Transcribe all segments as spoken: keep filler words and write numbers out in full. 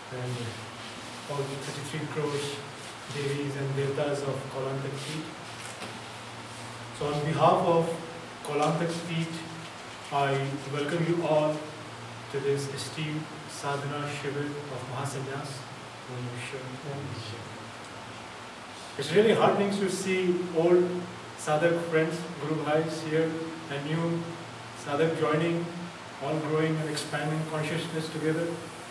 and all the thirty-three crores Devis and Devtas of Kolantak Peeth. So on behalf of Kolantak Peeth, I welcome you all to this esteemed sadhana shivir of Mahasanyas. It's really heartening to see old sadhak friends, Guru Bhais here, and new sadhak joining, all growing and expanding consciousness together.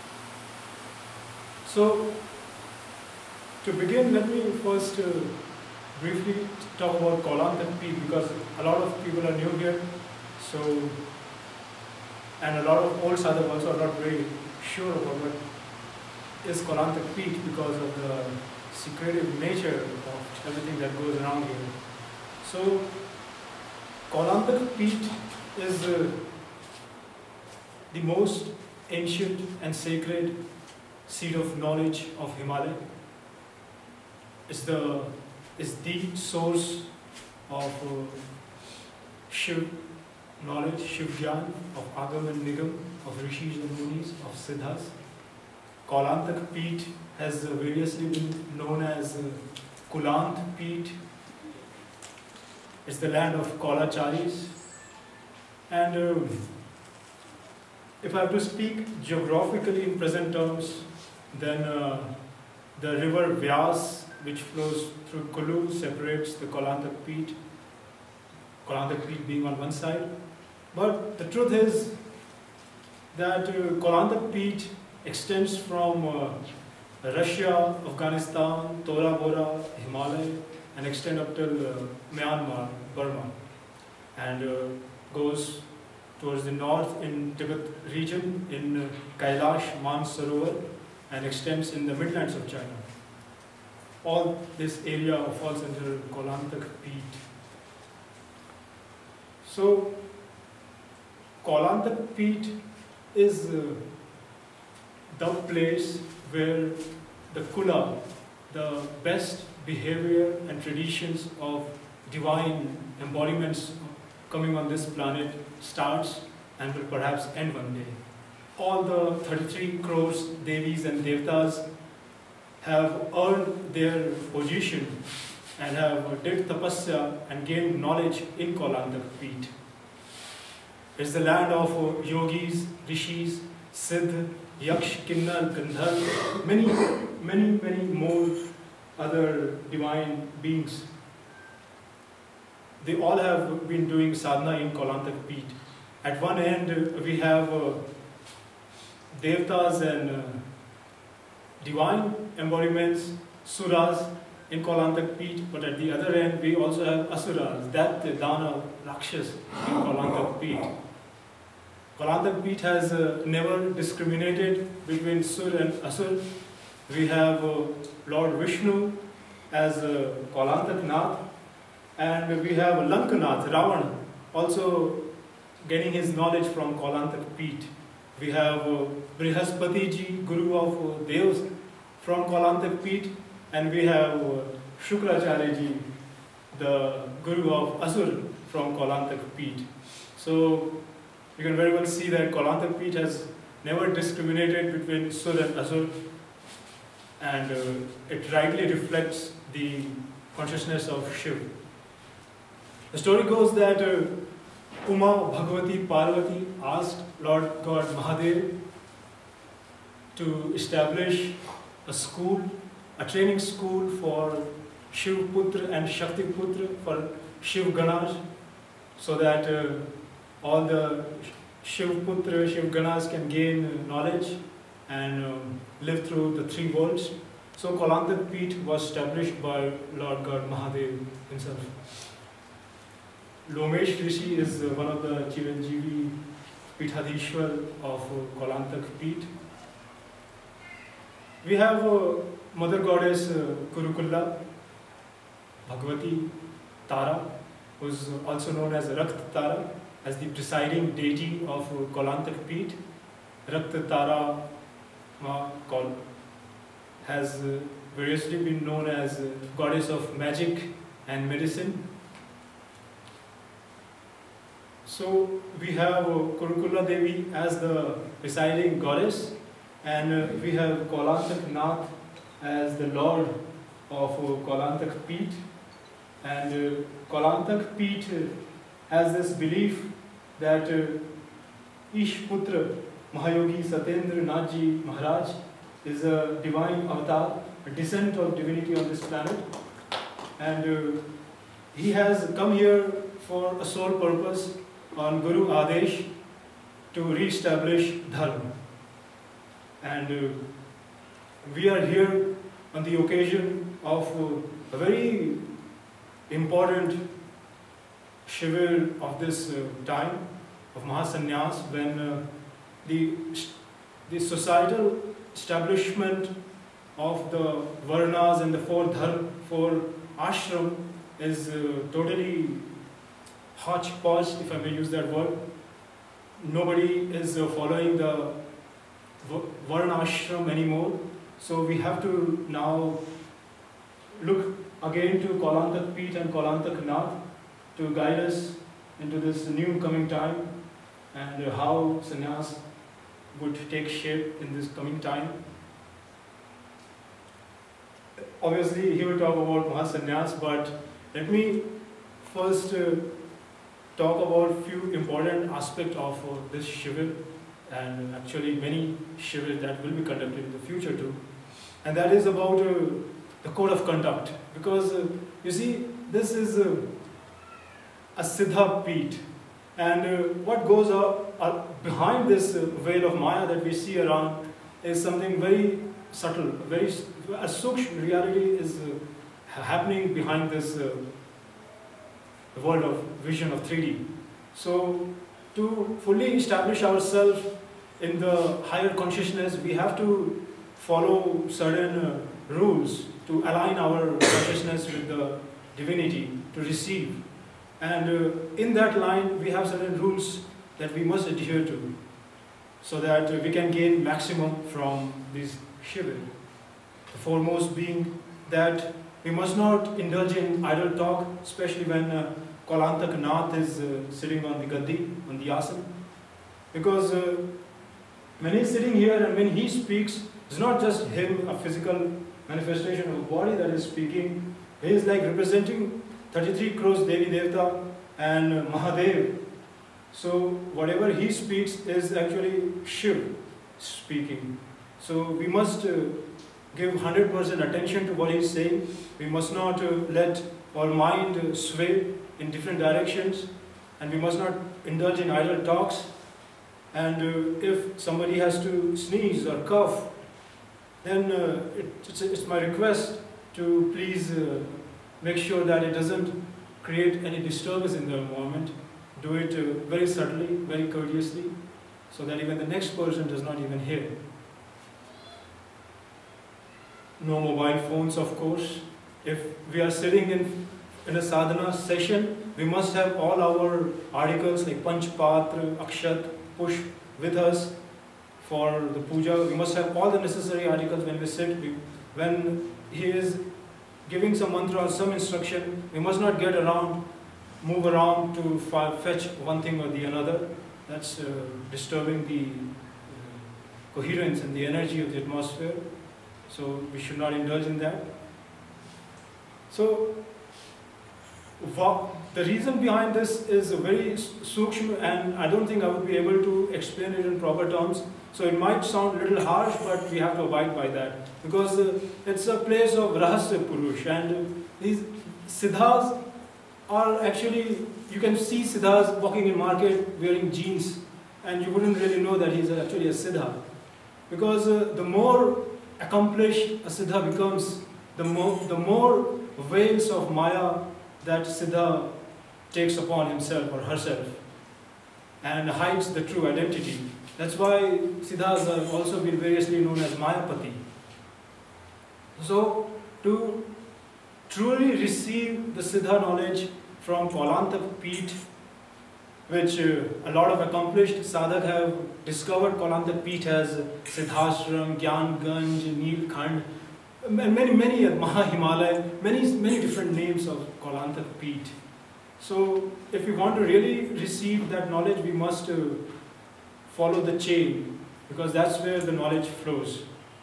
So, to begin, let me first uh, briefly talk about Kolantak Peeth, because a lot of people are new here, so and a lot of old sadhak also are not very sure about what is Kolantak Peeth because of the secretive nature of everything that goes around here. So, Kolantak Peeth is uh, the most ancient and sacred seat of knowledge of Himalaya. It's the, it's the source of uh, Shiv knowledge, Shiv Gyan, of Agam and Nigam, of Rishis and Munis, of Siddhas. Kolantak Peeth has uh, variously been known as uh, Kulant Peeth. It's the land of Kolacharis. And uh, if I have to speak geographically in present terms, then uh, the river Vyas, which flows through Kulu, separates the Kolantak Peeth, Kolantak Peeth being on one side. But the truth is that uh, Kolantak Peeth extends from uh, Russia, Afghanistan, Tora Bora, Himalaya, and extend up till uh, Myanmar, Burma, and uh, goes towards the north in Tibet region, in uh, Kailash, Mansarovar, and extends in the midlands of China. All this area falls under Kolantak Peeth. So, Kolantak Peeth is uh, the place where the Kula, the best behavior and traditions of divine embodiments coming on this planet starts and will perhaps end one day. All the thirty-three crores Devis and Devtas have earned their position and have did tapasya and gained knowledge in Kolantak Peeth. It's the land of uh, yogis, rishis, siddh, yaksh, kinnar, gandharv, many, many, many more other divine beings. They all have been doing sadhana in Kolantak Peeth. At one end, uh, we have uh, devtas and uh, divine embodiments, suras in Kolantak Peeth, but at the other end, we also have asuras, Daitya, Dana, Rakshas in Kolantak Peeth. Kolantak Peeth has uh, never discriminated between Sur and Asur. We have uh, Lord Vishnu as uh, Kolantak Nath, and we have Lankanath, Ravana, also getting his knowledge from Kolantak Peeth. We have uh, Brihaspati ji, Guru of uh, Devs, from Kolantak Peeth, and we have uh, Shukracharya ji, the Guru of Asur, from Kolantak Peeth. So you can very well see that Kolantak Peeth has never discriminated between Sur and Asur, and uh, it rightly reflects the consciousness of Shiv. The story goes that uh, Uma Bhagavati Parvati asked Lord God Mahadev to establish a school, a training school for Shiv Putra and Shakti Putra, for Shiv Ganas, so that uh, all the Shiv Putra, Shiv Ganas can gain knowledge and um, live through the three worlds. So Kolantak Peeth was established by Lord God Mahadev himself. Lomesh Rishi is uh, one of the Chiranjeevi Peethadishwar of uh, Kolantak Peeth. We have uh, Mother Goddess uh, Kurukulla, Bhagavati Tara, who is also known as Rakt Tara, as the presiding deity of uh, Kolantak Peeth. Rakt Tara Ma Kol has uh, variously been known as uh, goddess of magic and medicine. So we have uh, Kurukulla Devi as the presiding goddess, And uh, we have Kaulantak Nath as the lord of uh, Kaulantak Peeth. And uh, Kaulantak Peeth uh, has this belief that uh, Ishputra Mahayogi Satyendra Nath Ji Maharaj is a divine avatar, a descent of divinity on this planet. And uh, he has come here for a sole purpose on Guru Adesh to re-establish Dharma. And uh, we are here on the occasion of uh, a very important shivir of this uh, time of Mahasanyas, when uh, the, the societal establishment of the Varnas and the four Dharma, four ashram is uh, totally hodgepodge, if I may use that word. Nobody is uh, following the Varna ashram anymore. So we have to now look again to Kaulantak Peeth and Kaulantak Nath to guide us into this new coming time, and uh, how sannyas would take shape in this coming time. Obviously, he will talk about Mahasanyas, but let me first uh, talk about a few important aspects of uh, this shivir, and actually many shivir that will be conducted in the future too. And that is about uh, the code of conduct. Because uh, you see, this is uh, a Siddha Peeth. And uh, what goes up, uh, behind this uh, veil of Maya that we see around is something very subtle, very a sukshma reality is uh, happening behind this uh, world of vision of three D. So to fully establish ourselves in the higher consciousness, we have to follow certain uh, rules to align our consciousness with the divinity, to receive. And uh, in that line, we have certain rules that we must adhere to, so that uh, we can gain maximum from this shivir. The foremost being that we must not indulge in idle talk, especially when uh, Kaulantak Nath is uh, sitting on the gaddi, on the asana. Because uh, when he is sitting here and when he speaks, it's not just him, a physical manifestation of a body that is speaking. He is like representing thirty-three crores Devi Devta and uh, Mahadev. So whatever he speaks is actually Shiv speaking. So we must uh, give one hundred percent attention to what he is saying. We must not uh, let our mind uh, sway in different directions, and we must not indulge in idle talks. And uh, if somebody has to sneeze or cough, then uh, it, it's, it's my request to please uh, make sure that it doesn't create any disturbance in the environment. Do it uh, very subtly, very courteously, so that even the next person does not even hear. No mobile phones, of course. If we are sitting in, in a sadhana session, we must have all our articles like Panchpatra, Akshat, Pushp with us for the puja. We must have all the necessary articles when we sit. We, when he is giving some mantra or some instruction, we must not get around, move around to fetch one thing or the another. That's uh, disturbing the uh, coherence and the energy of the atmosphere. So we should not indulge in that. So the reason behind this is very sukshma, and I don't think I would be able to explain it in proper terms. So it might sound a little harsh, but we have to abide by that. Because uh, it's a place of Rahasya Purush, and uh, these Siddhas are actually, you can see Siddhas walking in market wearing jeans, and you wouldn't really know that he's actually a Siddha. Because uh, the more accomplished a Siddha becomes, the more, the more veils of Maya that Siddha takes upon himself or herself and hides the true identity. That's why Siddhas have also been variously known as Mayapati. So, to truly receive the Siddha knowledge from Kaulantak Peeth, which uh, a lot of accomplished sadhak have discovered Kaulantak Peeth as Siddhashram, Gyan Ganj, Neelkhand, and many, many, Maha Himalaya, many, many different names of Kaulantak Peeth. So, if we want to really receive that knowledge, we must uh, follow the chain because that's where the knowledge flows.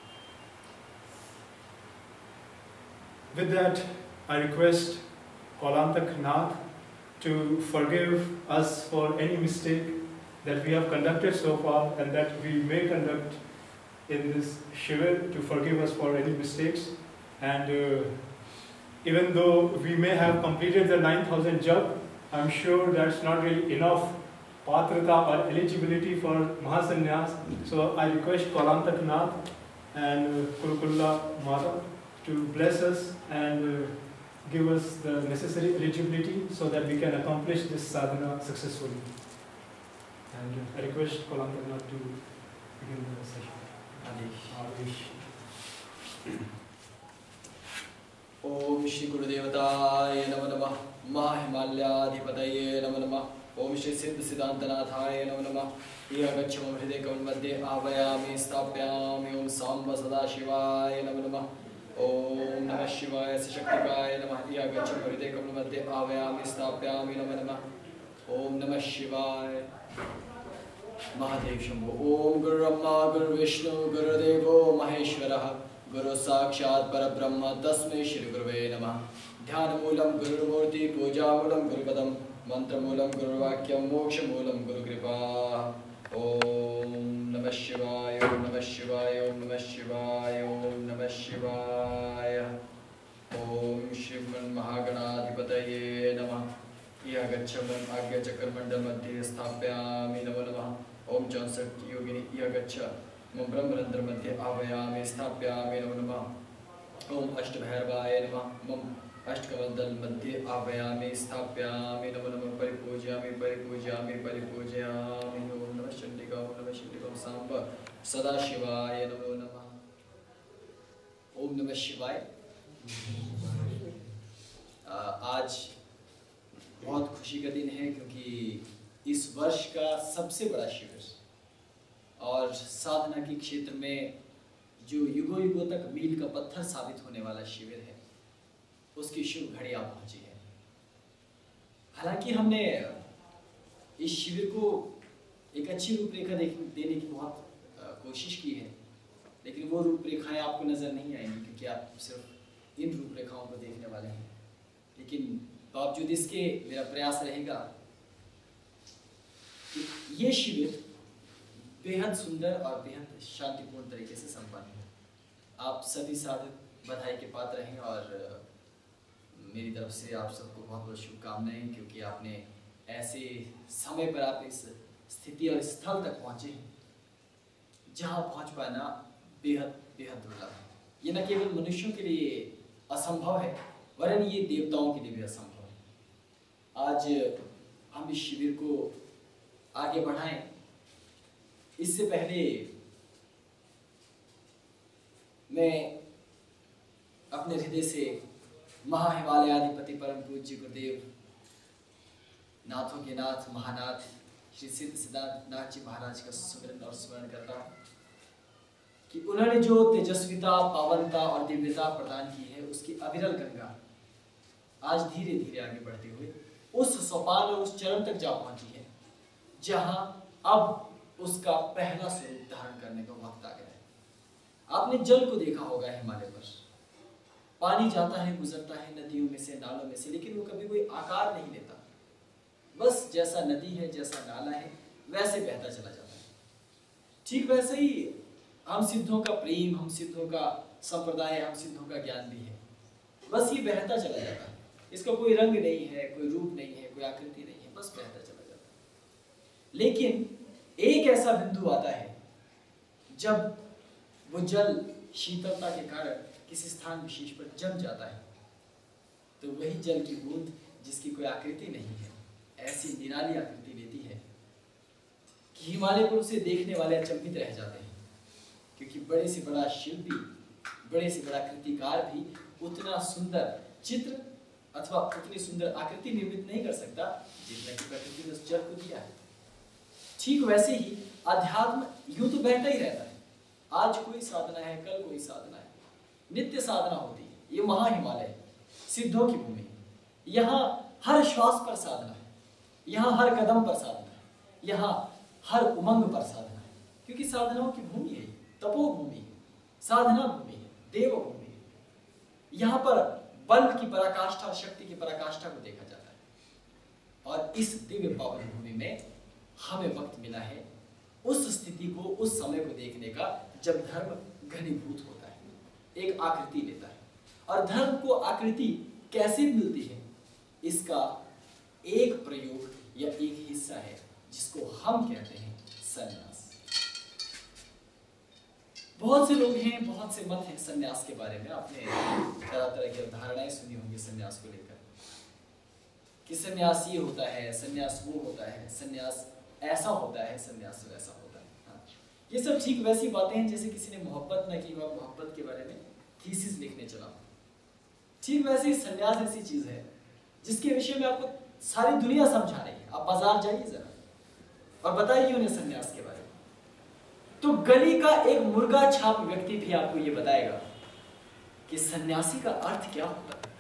With that, I request Kaulantak Nath to forgive us for any mistake that we have conducted so far and that we may conduct in this Shivir, to forgive us for any mistakes. And uh, even though we may have completed the nine thousand jap, I'm sure that's not really enough patrata or eligibility for Mahasanyas. So I request Kaulantak Nath and uh, Kurukulla Mata to bless us and uh, give us the necessary eligibility so that we can accomplish this sadhana successfully. And uh, I request Kaulantak Nath to begin the session. Adish. Om Shri Gurudevataya Namo Namah Mahimalyadhipataye Namo Namah Om Shri Siddha Siddhantanathaya Namo Namah Iyagaccham Hriday Kamal Madhye Avayami Stapyami Om Samba Sadashivaya Namo Namah Om Namah Shivaya Sashaktikaya Namah Iyagaccham Hriday Kamal Madhye Avayami Stapyami Namo Namah Om Namah Shivaya Mahadev Shambho Om Guru Brahma Guru Vishnu Guru Devo Maheshwara Guru Sakshat Parabrahma Tasmai Shri Guruve Namah Dhyana Moolam Guru Murti Puja Moolam Guru Padam Mantra Moolam Guru Vakyam Moksha Moolam Guru Kripa Om Namah Shivaya Om Namah Shivaya Om Namah Shivaya Om Namah Shivaya Om Shriman Mahaganadhipataye Namah Iyagacchaman Agya Chakra Mandal Madhye Sthapyami Namo Namah Om Chansat Yogini Iyagaccha Mam Brahmarandra Madhye Avayami Sthapyami Namo Namah Om Ashtabhairvaya Namah Mam Ashtkavandal Madhye Avayami Sthapyami Namo Namah Paripujyami Paripujyami Paripujyami Om Namah Chandika Om Namah Chandika Om Samba Sadashivaya Namo Namah Om Namah Shivaya आज बहुत खुशी का दिन है क्योंकि इस वर्ष का सबसे बड़ा शिविर और साधना के क्षेत्र में जो युगों युगों तक मील का पत्थर साबित होने वाला शिविर है उसकी शुभ घड़ी आ पहुंची है। हालांकि हमने इस शिविर को एक अच्छी रूपरेखा देने की बहुत कोशिश की है, लेकिन वो रूपरेखाएं आपको नजर नहीं आएंगी क्योंकि आप सिर्फ इन रूपरेखाओं को देखने वाले हैं। लेकिन बावजूद इसके मेरा प्रयास रहेगा कि ये शिविर बेहद सुंदर और बेहद शांतिपूर्ण तरीके से संपन्न हो। आप सभी साधक बधाई के पात्र हैं और मेरी तरफ से आप सबको बहुत बहुत शुभकामनाएं, क्योंकि आपने ऐसे समय पर आप इस स्थिति और स्थल तक पहुंचे हैं जहां पहुंच पाना बेहद बेहद दुर्लभ है। ये न केवल मनुष्यों के लिए असंभव है वरन ये देवताओं के लिए भी असंभव है। आज हम इस शिविर को आगे बढ़ाएं, इससे पहले मैं अपने हृदय से महाहिमालयाधिपति परम पूज्य गुरुदेव नाथों के नाथ महानाथ श्री सिद्ध सिद्धांत नाथ जी महाराज का सुमिरन और स्मरण करता हूँ कि उन्होंने जो तेजस्विता, पावनता और दिव्यता प्रदान की है उसकी अविरल गंगा आज धीरे धीरे आगे बढ़ते हुए उस सोपान और उस चरण तक जा पहुंची है जहां अब उसका पहला स्वरूप धारण करने का वक्त आ गया है। आपने जल को देखा होगा हिमालय पर, पानी जाता है, गुजरता है नदियों में से, नालों में से, लेकिन वो कभी कोई आकार नहीं लेता। बस जैसा नदी है, जैसा नाला है, वैसे बहता चला जाता है। ठीक वैसे ही हम सिद्धों का प्रेम, हम सिद्धों का संप्रदाय, हम सिद्धों का ज्ञान भी है। बस ये बहता चला जाता है, इसका कोई रंग नहीं है, कोई रूप नहीं है, कोई आकृति नहीं है, बस बहता चला जाता है। लेकिन एक ऐसा बिंदु आता है जब वो जल शीतलता के कारण किसी स्थान विशेष पर जम जाता है, तो वही जल की बूंद जिसकी कोई आकृति नहीं है, ऐसी निराली आकृति लेती है कि हिमालय पर उसे देखने वाले अचंभित रह जाते हैं, क्योंकि बड़े से बड़ा शिल्पी, बड़े से बड़ा कृतिकार भी उतना सुंदर चित्र अथवा उतनी सुंदर आकृति निर्मित नहीं कर सकता जितना कि प्रकृति ने उस जल को दिया है। ठीक वैसे ही अध्यात्म यूं तो बहता ही रहता है। आज कोई साधना है, कल कोई साधना है, नित्य साधना होती है। ये महाहिमालय सिद्धों की भूमि, यहाँ हर श्वास पर साधना है, यहाँ हर कदम पर साधना है, यहाँ हर उमंग पर साधना है। क्योंकि साधनाओं की भूमि है, तपोभूमि है, साधना भूमि है, देवभूमि है। यहाँ पर बल की पराकाष्ठा, शक्ति की पराकाष्ठा को देखा जाता है। और इस दिव्य पावन भूमि में हमें वक्त मिला है उस स्थिति को, उस समय को देखने का जब धर्म घनीभूत होता है, एक आकृति लेता है। और धर्म को आकृति कैसे मिलती है, इसका एक प्रयोग या एक हिस्सा है जिसको हम कहते हैं सन्यास। बहुत से लोग हैं, बहुत से मत हैं सन्यास के बारे में। आपने तरह तरह की धारणाएं सुनी होंगी सन्यास को लेकर कि सन्यास ये होता है, सन्यास वो होता है, सन्यास ऐसा होता है, सन्यास वैसा होता है। हाँ, ये सब ठीक वैसी बातें हैं जैसे किसी ने मोहब्बत न की हो, मोहब्बत के बारे में थीसिस लिखने चला। ठीक वैसे ही सन्यास ऐसी चीज है जिसके विषय में आपको सारी दुनिया समझा रही है। आप बाजार जाइए जरा और बताइए उन्हें सन्यास के बारे में, तो गली का एक मुर्गा छाप व्यक्ति भी आपको यह बताएगा कि सन्यासी का अर्थ क्या होता है।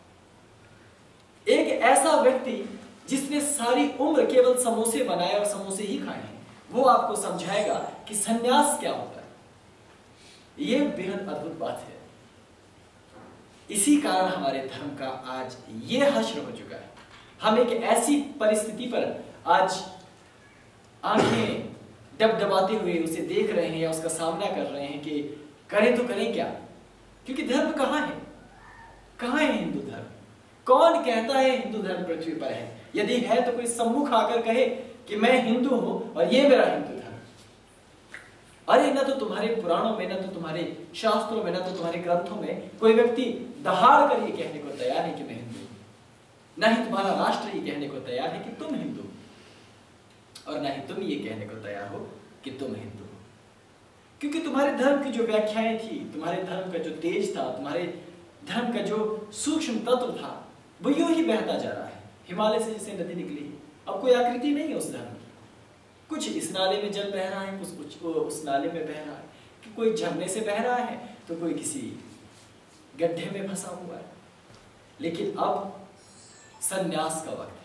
एक ऐसा व्यक्ति जिसने सारी उम्र केवल समोसे बनाए और समोसे ही खाए हैं, वो आपको समझाएगा कि सन्यास क्या होता है। यह बेहद अद्भुत बात है। इसी कारण हमारे धर्म का आज ये हश्र हो चुका है। हम एक ऐसी परिस्थिति पर आज आंखें डबडबाते हुए उसे देख रहे हैं या उसका सामना कर रहे हैं कि करें तो करें क्या, क्योंकि धर्म कहां है, कहां है हिंदू धर्म? कौन कहता है हिंदू धर्म पृथ्वी पर है? यदि है तो कोई सम्मुख आकर कहे कि मैं हिंदू हूं और ये मेरा हिंदू धर्म। अरे ना तो तुम्हारे पुराणों में, ना तो तुम्हारे शास्त्रों में, ना तो तुम्हारे ग्रंथों में कोई व्यक्ति दहाड़ कर ये कहने को तैयार है कि मैं हिंदू हूं। ना ही तुम्हारा राष्ट्र ये कहने को तैयार है कि तुम हिंदू, और ना ही तुम ये कहने को तैयार हो कि तुम हिंदू हो। क्योंकि तुम्हारे धर्म की जो व्याख्याएं थी, तुम्हारे धर्म का जो तेज था, तुम्हारे धर्म का जो सूक्ष्म तत्व था, वो यूं ही बहता जा रहा है हिमालय से जैसे नदी निकली। अब कोई आकृति नहीं है उस धर्म की। कुछ इस नाले में जल बह रहा है, कुछ कुछ उस नाले में बह रहा है, कि कोई झरने से बह रहा है तो कोई किसी गड्ढे में फंसा हुआ है। लेकिन अब सन्यास का वक्त है।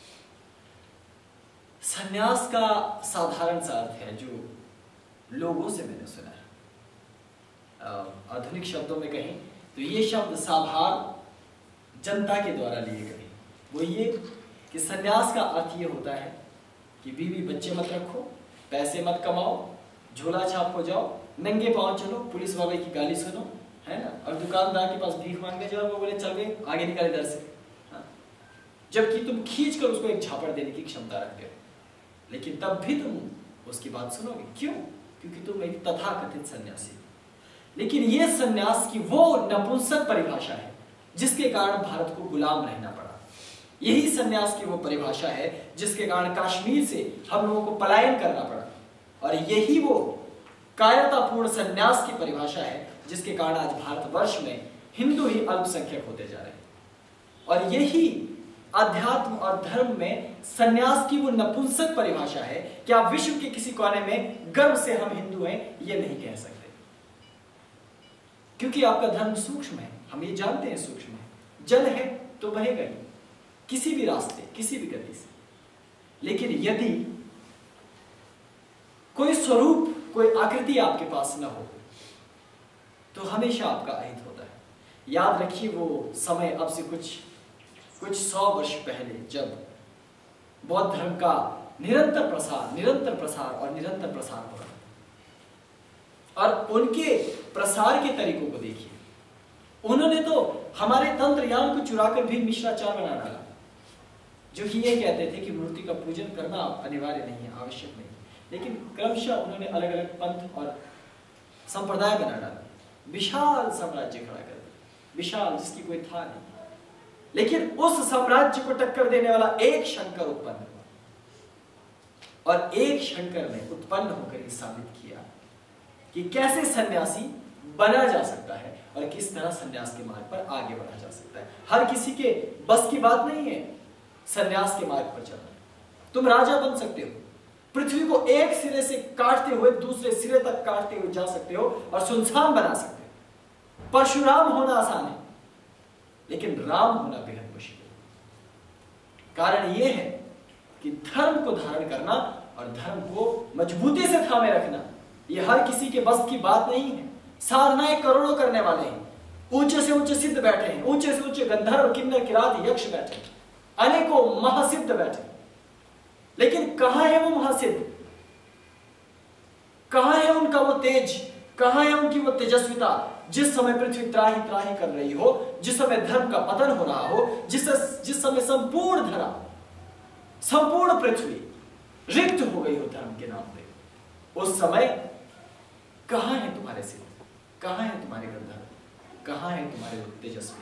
सन्यास का साधारण सा अर्थ है जो लोगों से मैंने सुना है। आधुनिक शब्दों में कहें तो ये शब्द साधारण जनता के द्वारा लिए गए। वो ये कि सन्यास का अर्थ ये होता है कि बीवी बच्चे मत रखो, पैसे मत कमाओ, झोला छाप हो जाओ, नंगे पांव चलो, पुलिस वाले की गाली सुनो, है ना, और दुकानदार के पास भीख मांगने जाओ, वो बोले चल गए आगे निकल इधर से। हाँ? जबकि तुम खींच कर उसको एक झापड़ देने की क्षमता रखते हो, लेकिन तब भी तुम उसकी बात सुनोगे। क्यों? क्योंकि तुम एक तथाकथित सन्यासी। लेकिन यह सन्यास की वो नपुंसक परिभाषा है जिसके कारण भारत को गुलाम रहना पड़ा। यही सन्यास की वो परिभाषा है जिसके कारण कश्मीर से हम लोगों को पलायन करना पड़ा। और यही वो कायरतापूर्ण सन्यास की परिभाषा है जिसके कारण आज भारतवर्ष में हिंदू ही अल्पसंख्यक होते जा रहे हैं। और यही अध्यात्म और धर्म में सन्यास की वो नपुंसक परिभाषा है कि आप विश्व के किसी कोने में गर्व से हम हिंदू हैं ये नहीं कह सकते, क्योंकि आपका धर्म सूक्ष्म है। हम ये जानते हैं सूक्ष्म है, जल है तो बहेगा ही किसी भी रास्ते, किसी भी गति से। लेकिन यदि कोई स्वरूप, कोई आकृति आपके पास न हो तो हमेशा आपका अहित होता है। याद रखिए वो समय अब से कुछ कुछ सौ वर्ष पहले जब बौद्ध धर्म का निरंतर प्रसार निरंतर प्रसार और निरंतर प्रसार हो रहा, और उनके प्रसार के तरीकों को देखिए। उन्होंने तो हमारे तंत्रयान को चुराकर भी मिश्राचार बना डाला, जो कि ये कहते थे कि मूर्ति का पूजन करना अनिवार्य नहीं है, आवश्यक नहीं। लेकिन क्रमशः उन्होंने अलग अलग पंथ और संप्रदाय बना डाला, विशाल साम्राज्य खड़ा कर दिया, विशाल जिसकी कोई था नहीं। लेकिन उस साम्राज्य को टक्कर देने वाला एक शंकर उत्पन्न हुआ, और एक शंकर ने उत्पन्न होकर ये साबित किया कि कैसे सन्यासी बना जा सकता है और किस तरह सन्यास के मार्ग पर आगे बढ़ा जा सकता है। हर किसी के बस की बात नहीं है सन्यास के मार्ग पर चलना। तुम राजा बन सकते हो, पृथ्वी को एक सिरे से काटते हुए दूसरे सिरे तक काटते हुए जा सकते हो और सुनसान बना सकते हो। परशुराम होना आसान है, लेकिन राम होना बेहद मुश्किल है। कारण यह है कि धर्म को धारण करना और धर्म को मजबूती से थामे रखना ये हर किसी के बस की बात नहीं है। साधनाएं करोड़ों करने वाले हैं, ऊंचे से ऊंचे सिद्ध बैठे हैं, ऊंचे से ऊंचे गंधर्व किन्नर किरात यक्ष बैठे हैं, अनेकों महासिद्ध बैठे, लेकिन कहां है वो महासिद्ध? कहां है उनका वो तेज? कहां है उनकी वो तेजस्विता? जिस समय पृथ्वी त्राही त्राही कर रही हो, जिस समय धर्म का पतन हो रहा हो, जिस जिस समय संपूर्ण धरा, संपूर्ण पृथ्वी रिक्त हो गई हो धर्म के नाम पे, उस समय कहां है तुम्हारे सिद्ध? कहां है तुम्हारे गंधर्व? कहां है तुम्हारे तेजस्वी?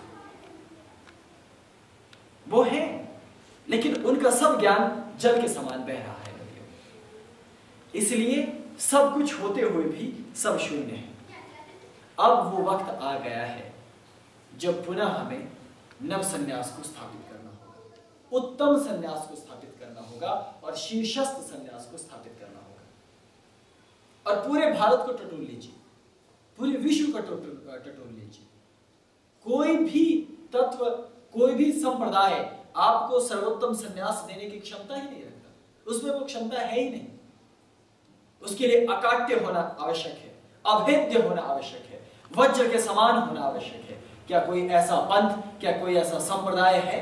वो है, लेकिन उनका सब ज्ञान जल के समान बह रहा है नदियों में। इसलिए सब कुछ होते हुए भी सब शून्य है। अब वो वक्त आ गया है जब पुनः हमें नव संन्यास को स्थापित करना होगा, उत्तम संन्यास को स्थापित करना होगा और शीर्षस्थ संन्यास को स्थापित करना होगा। और पूरे भारत को टटोल लीजिए, पूरे विश्व को टटोल लीजिए, कोई भी तत्व, कोई भी संप्रदाय आपको सर्वोत्तम संन्यास देने की क्षमता ही नहीं रखता। उसमें वो क्षमता है ही नहीं। उसके लिए अकाट्य होना आवश्यक है, अभेद्य होना आवश्यक है, वज्र के समान होना आवश्यक है। क्या कोई ऐसा पंथ, क्या कोई ऐसा संप्रदाय है?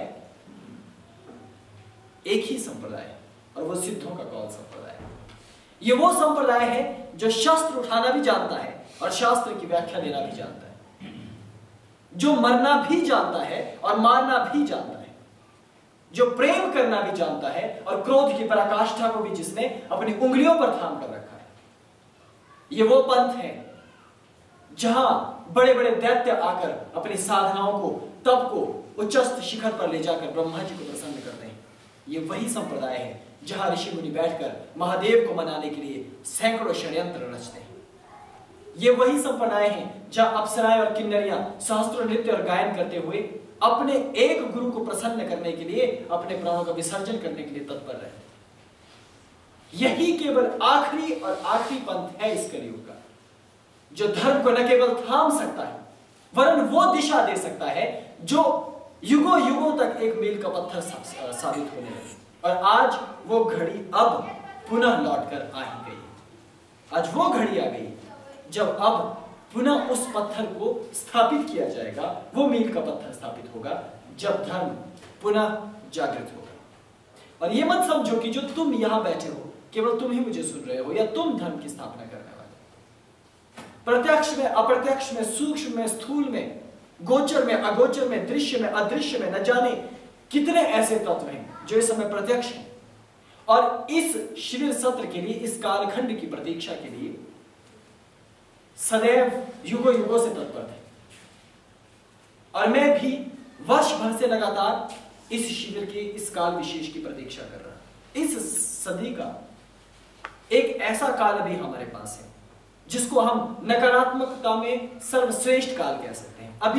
एक ही संप्रदाय है और वो सिद्धों का कौल संप्रदाय है। ये वो संप्रदाय है जो शस्त्र उठाना भी जानता है और शास्त्र की व्याख्या देना भी जानता है, जो मरना भी जानता है और मारना भी जानता है, जो प्रेम करना भी जानता है और क्रोध की पराकाष्ठा को भी जिसने अपनी उंगलियों पर थाम कर रखा है। ये वो पंथ है जहां बड़े बड़े दैत्य आकर अपनी साधनाओं को, तप को उच्चस्थ शिखर पर ले जाकर ब्रह्मा जी को प्रसन्न करते हैं। ये वही संप्रदाय है जहां ऋषि मुनि बैठकर महादेव को मनाने के लिए सैकड़ों षड्यंत्र रचते हैं। ये वही संप्रदाय है जहां अप्सराएं और किन्नरियां सहस्त्रों नृत्य और गायन करते हुए अपने एक गुरु को प्रसन्न करने के लिए, अपने प्राणों का विसर्जन करने के लिए तत्पर रहते हैं। यही केवल आखिरी और आखिरी पंथ है इस कलयुग का, जो धर्म को न केवल थाम सकता है वरन वो दिशा दे सकता है जो युगों युगों तक एक मील का पत्थर साबित होने लगे। और आज वो घड़ी अब पुनः लौटकर आ ही गई। आज वो घड़ी आ गई जब अब पुनः उस पत्थर को स्थापित किया जाएगा। वो मील का पत्थर स्थापित होगा जब धर्म पुनः जागृत होगा। और ये मत समझो कि जो तुम यहां बैठे हो केवल तुम ही मुझे सुन रहे हो या तुम धर्म की स्थापना करने वाले। प्रत्यक्ष में, अप्रत्यक्ष में, सूक्ष्म में, स्थूल में, गोचर में, अगोचर में, दृश्य में, अदृश्य में, न जाने कितने ऐसे तत्व हैं जो इस समय प्रत्यक्ष हैं और इस शिविर सत्र के लिए, इस कालखंड की प्रतीक्षा के लिए सदैव युगों युगों से तत्पर थे। और मैं भी वर्ष भर से लगातार इस शिविर के, इस काल विशेष की प्रतीक्षा कर रहा। इस सदी का एक ऐसा काल भी हमारे पास है जिसको हम नकारात्मकता में सर्वश्रेष्ठ काल कह सकते हैं। अभी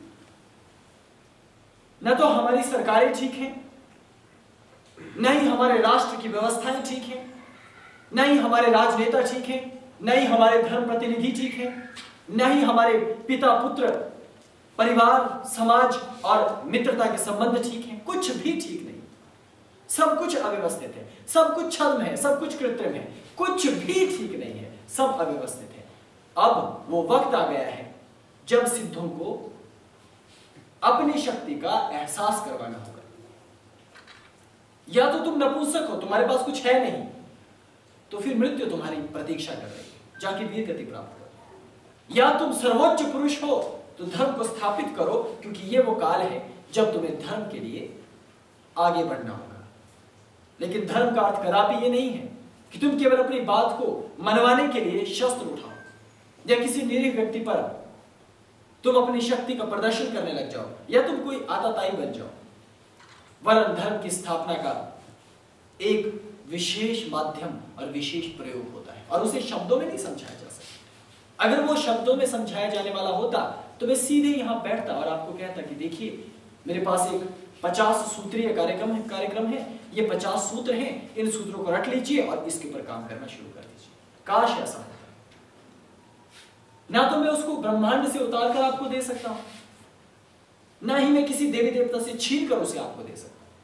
न तो हमारी सरकारें ठीक हैं, न ही हमारे राष्ट्र की व्यवस्थाएं ठीक हैं, न ही हमारे राजनेता ठीक हैं, न ही हमारे धर्म प्रतिनिधि ठीक हैं, न ही हमारे पिता पुत्र, परिवार, समाज और मित्रता के संबंध ठीक हैं। कुछ भी ठीक नहीं, सब कुछ अव्यवस्थित है, सब कुछ छद्म है, सब कुछ कृत्रिम है, कुछ भी ठीक नहीं है, सब अव्यवस्थित है। अब वो वक्त आ गया है जब सिद्धों को अपनी शक्ति का एहसास करवाना होगा। या तो तुम नपुंसक हो, तुम्हारे पास कुछ है नहीं, तो फिर मृत्यु तुम्हारी प्रतीक्षा कर रही है, जाके वीर गति प्राप्त करो। या तुम सर्वोच्च पुरुष हो तो धर्म को स्थापित करो, क्योंकि ये वो काल है जब तुम्हें धर्म के लिए आगे बढ़ना होगा। लेकिन धर्म का अर्थ कदापि ये नहीं है कि तुम केवल अपनी बात को मनवाने के लिए शस्त्र उठाओ या किसी निरीह व्यक्ति पर तुम अपनी शक्ति का प्रदर्शन करने लग जाओ या तुम कोई आताताई बन जाओ। वरन धर्म की स्थापना का एक विशेष माध्यम और विशेष प्रयोग होता है और उसे शब्दों में नहीं समझाया जा सकता। अगर वो शब्दों में समझाया जाने वाला होता तो मैं सीधे यहां बैठता और आपको कहता कि देखिए मेरे पास एक पचास सूत्रीय कार्यक्रम है कार्यक्रम है ये पचास सूत्र हैं, इन सूत्रों को रट लीजिए और इसके ऊपर काम करना शुरू कर दीजिए। काश ऐसा होता। ना तो मैं उसको ब्रह्मांड से उतार कर आपको दे सकता हूं, ना ही मैं किसी देवी देवता से छीन कर उसे आपको दे सकता हूं।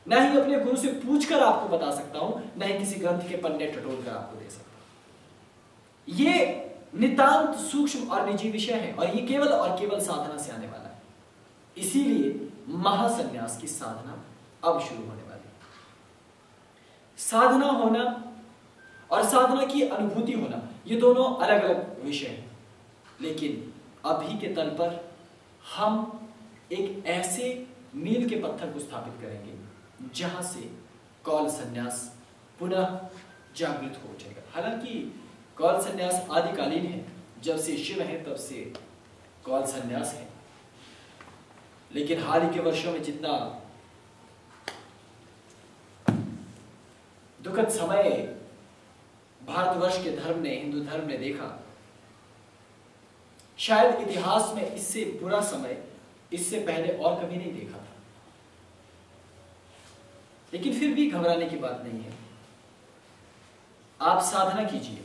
ना ही अपने गुरु से पूछकर आपको बता सकता हूं, ना ही किसी ग्रंथ के पन्ने टटोल कर आपको दे सकता हूं। ये नितांत सूक्ष्म और निजी विषय है और ये केवल और केवल साधना से आने वाला है। इसीलिए महासन्यास की साधना अब शुरू होने वाली है। साधना होना और साधना की अनुभूति होना, ये दोनों अलग अलग विषय हैं, लेकिन अभी के तल पर हम एक ऐसे मील के पत्थर को स्थापित करेंगे जहां से कौल सन्यास पुनः जागृत हो उठेगा। हालांकि कौल सन्यास आदिकालीन है, जब से शिव है तब से कौल सन्यास है, लेकिन हाल ही के वर्षों में जितना दुखद समय भारतवर्ष के धर्म ने, हिंदू धर्म ने देखा, शायद इतिहास में इससे बुरा समय इससे पहले और कभी नहीं देखा था। लेकिन फिर भी घबराने की बात नहीं है। आप साधना कीजिए।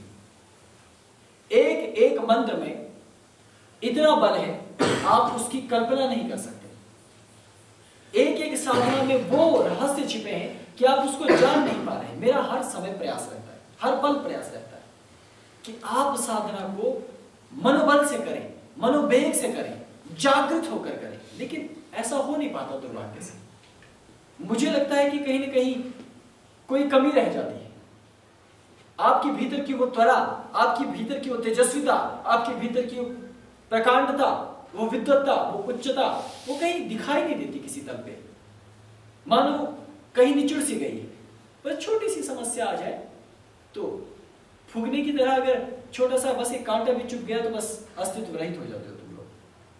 एक एक मंत्र में इतना बल है आप उसकी कल्पना नहीं कर सकते। एक एक साधना में वो रहस्य छिपे हैं कि आप उसको जान नहीं पा रहे हैं। मेरा हर समय प्रयास रहता है, हर पल प्रयास रहता है कि आप साधना को मनोबल से करें, मनोवेग से करें, जागृत होकर करें, लेकिन ऐसा हो नहीं पाता दुर्भाग्य से। मुझे लगता है कि कहीं ना कहीं कोई कमी रह जाती है। आपके भीतर की वो त्वरा, आपके भीतर की वो तेजस्विता, आपके भीतर की वो प्रकांडता, वो विद्वत्ता, वो उच्चता, वो कहीं दिखाई नहीं देती किसी तल पे। मानो कहीं निचुड़ सी गई है। बस छोटी सी समस्या आ जाए तो फूकने की तरह, अगर छोटा सा बस एक कांटा भी चुभ गया तो बस अस्तित्व रहित हो जाते हो तुम लोग।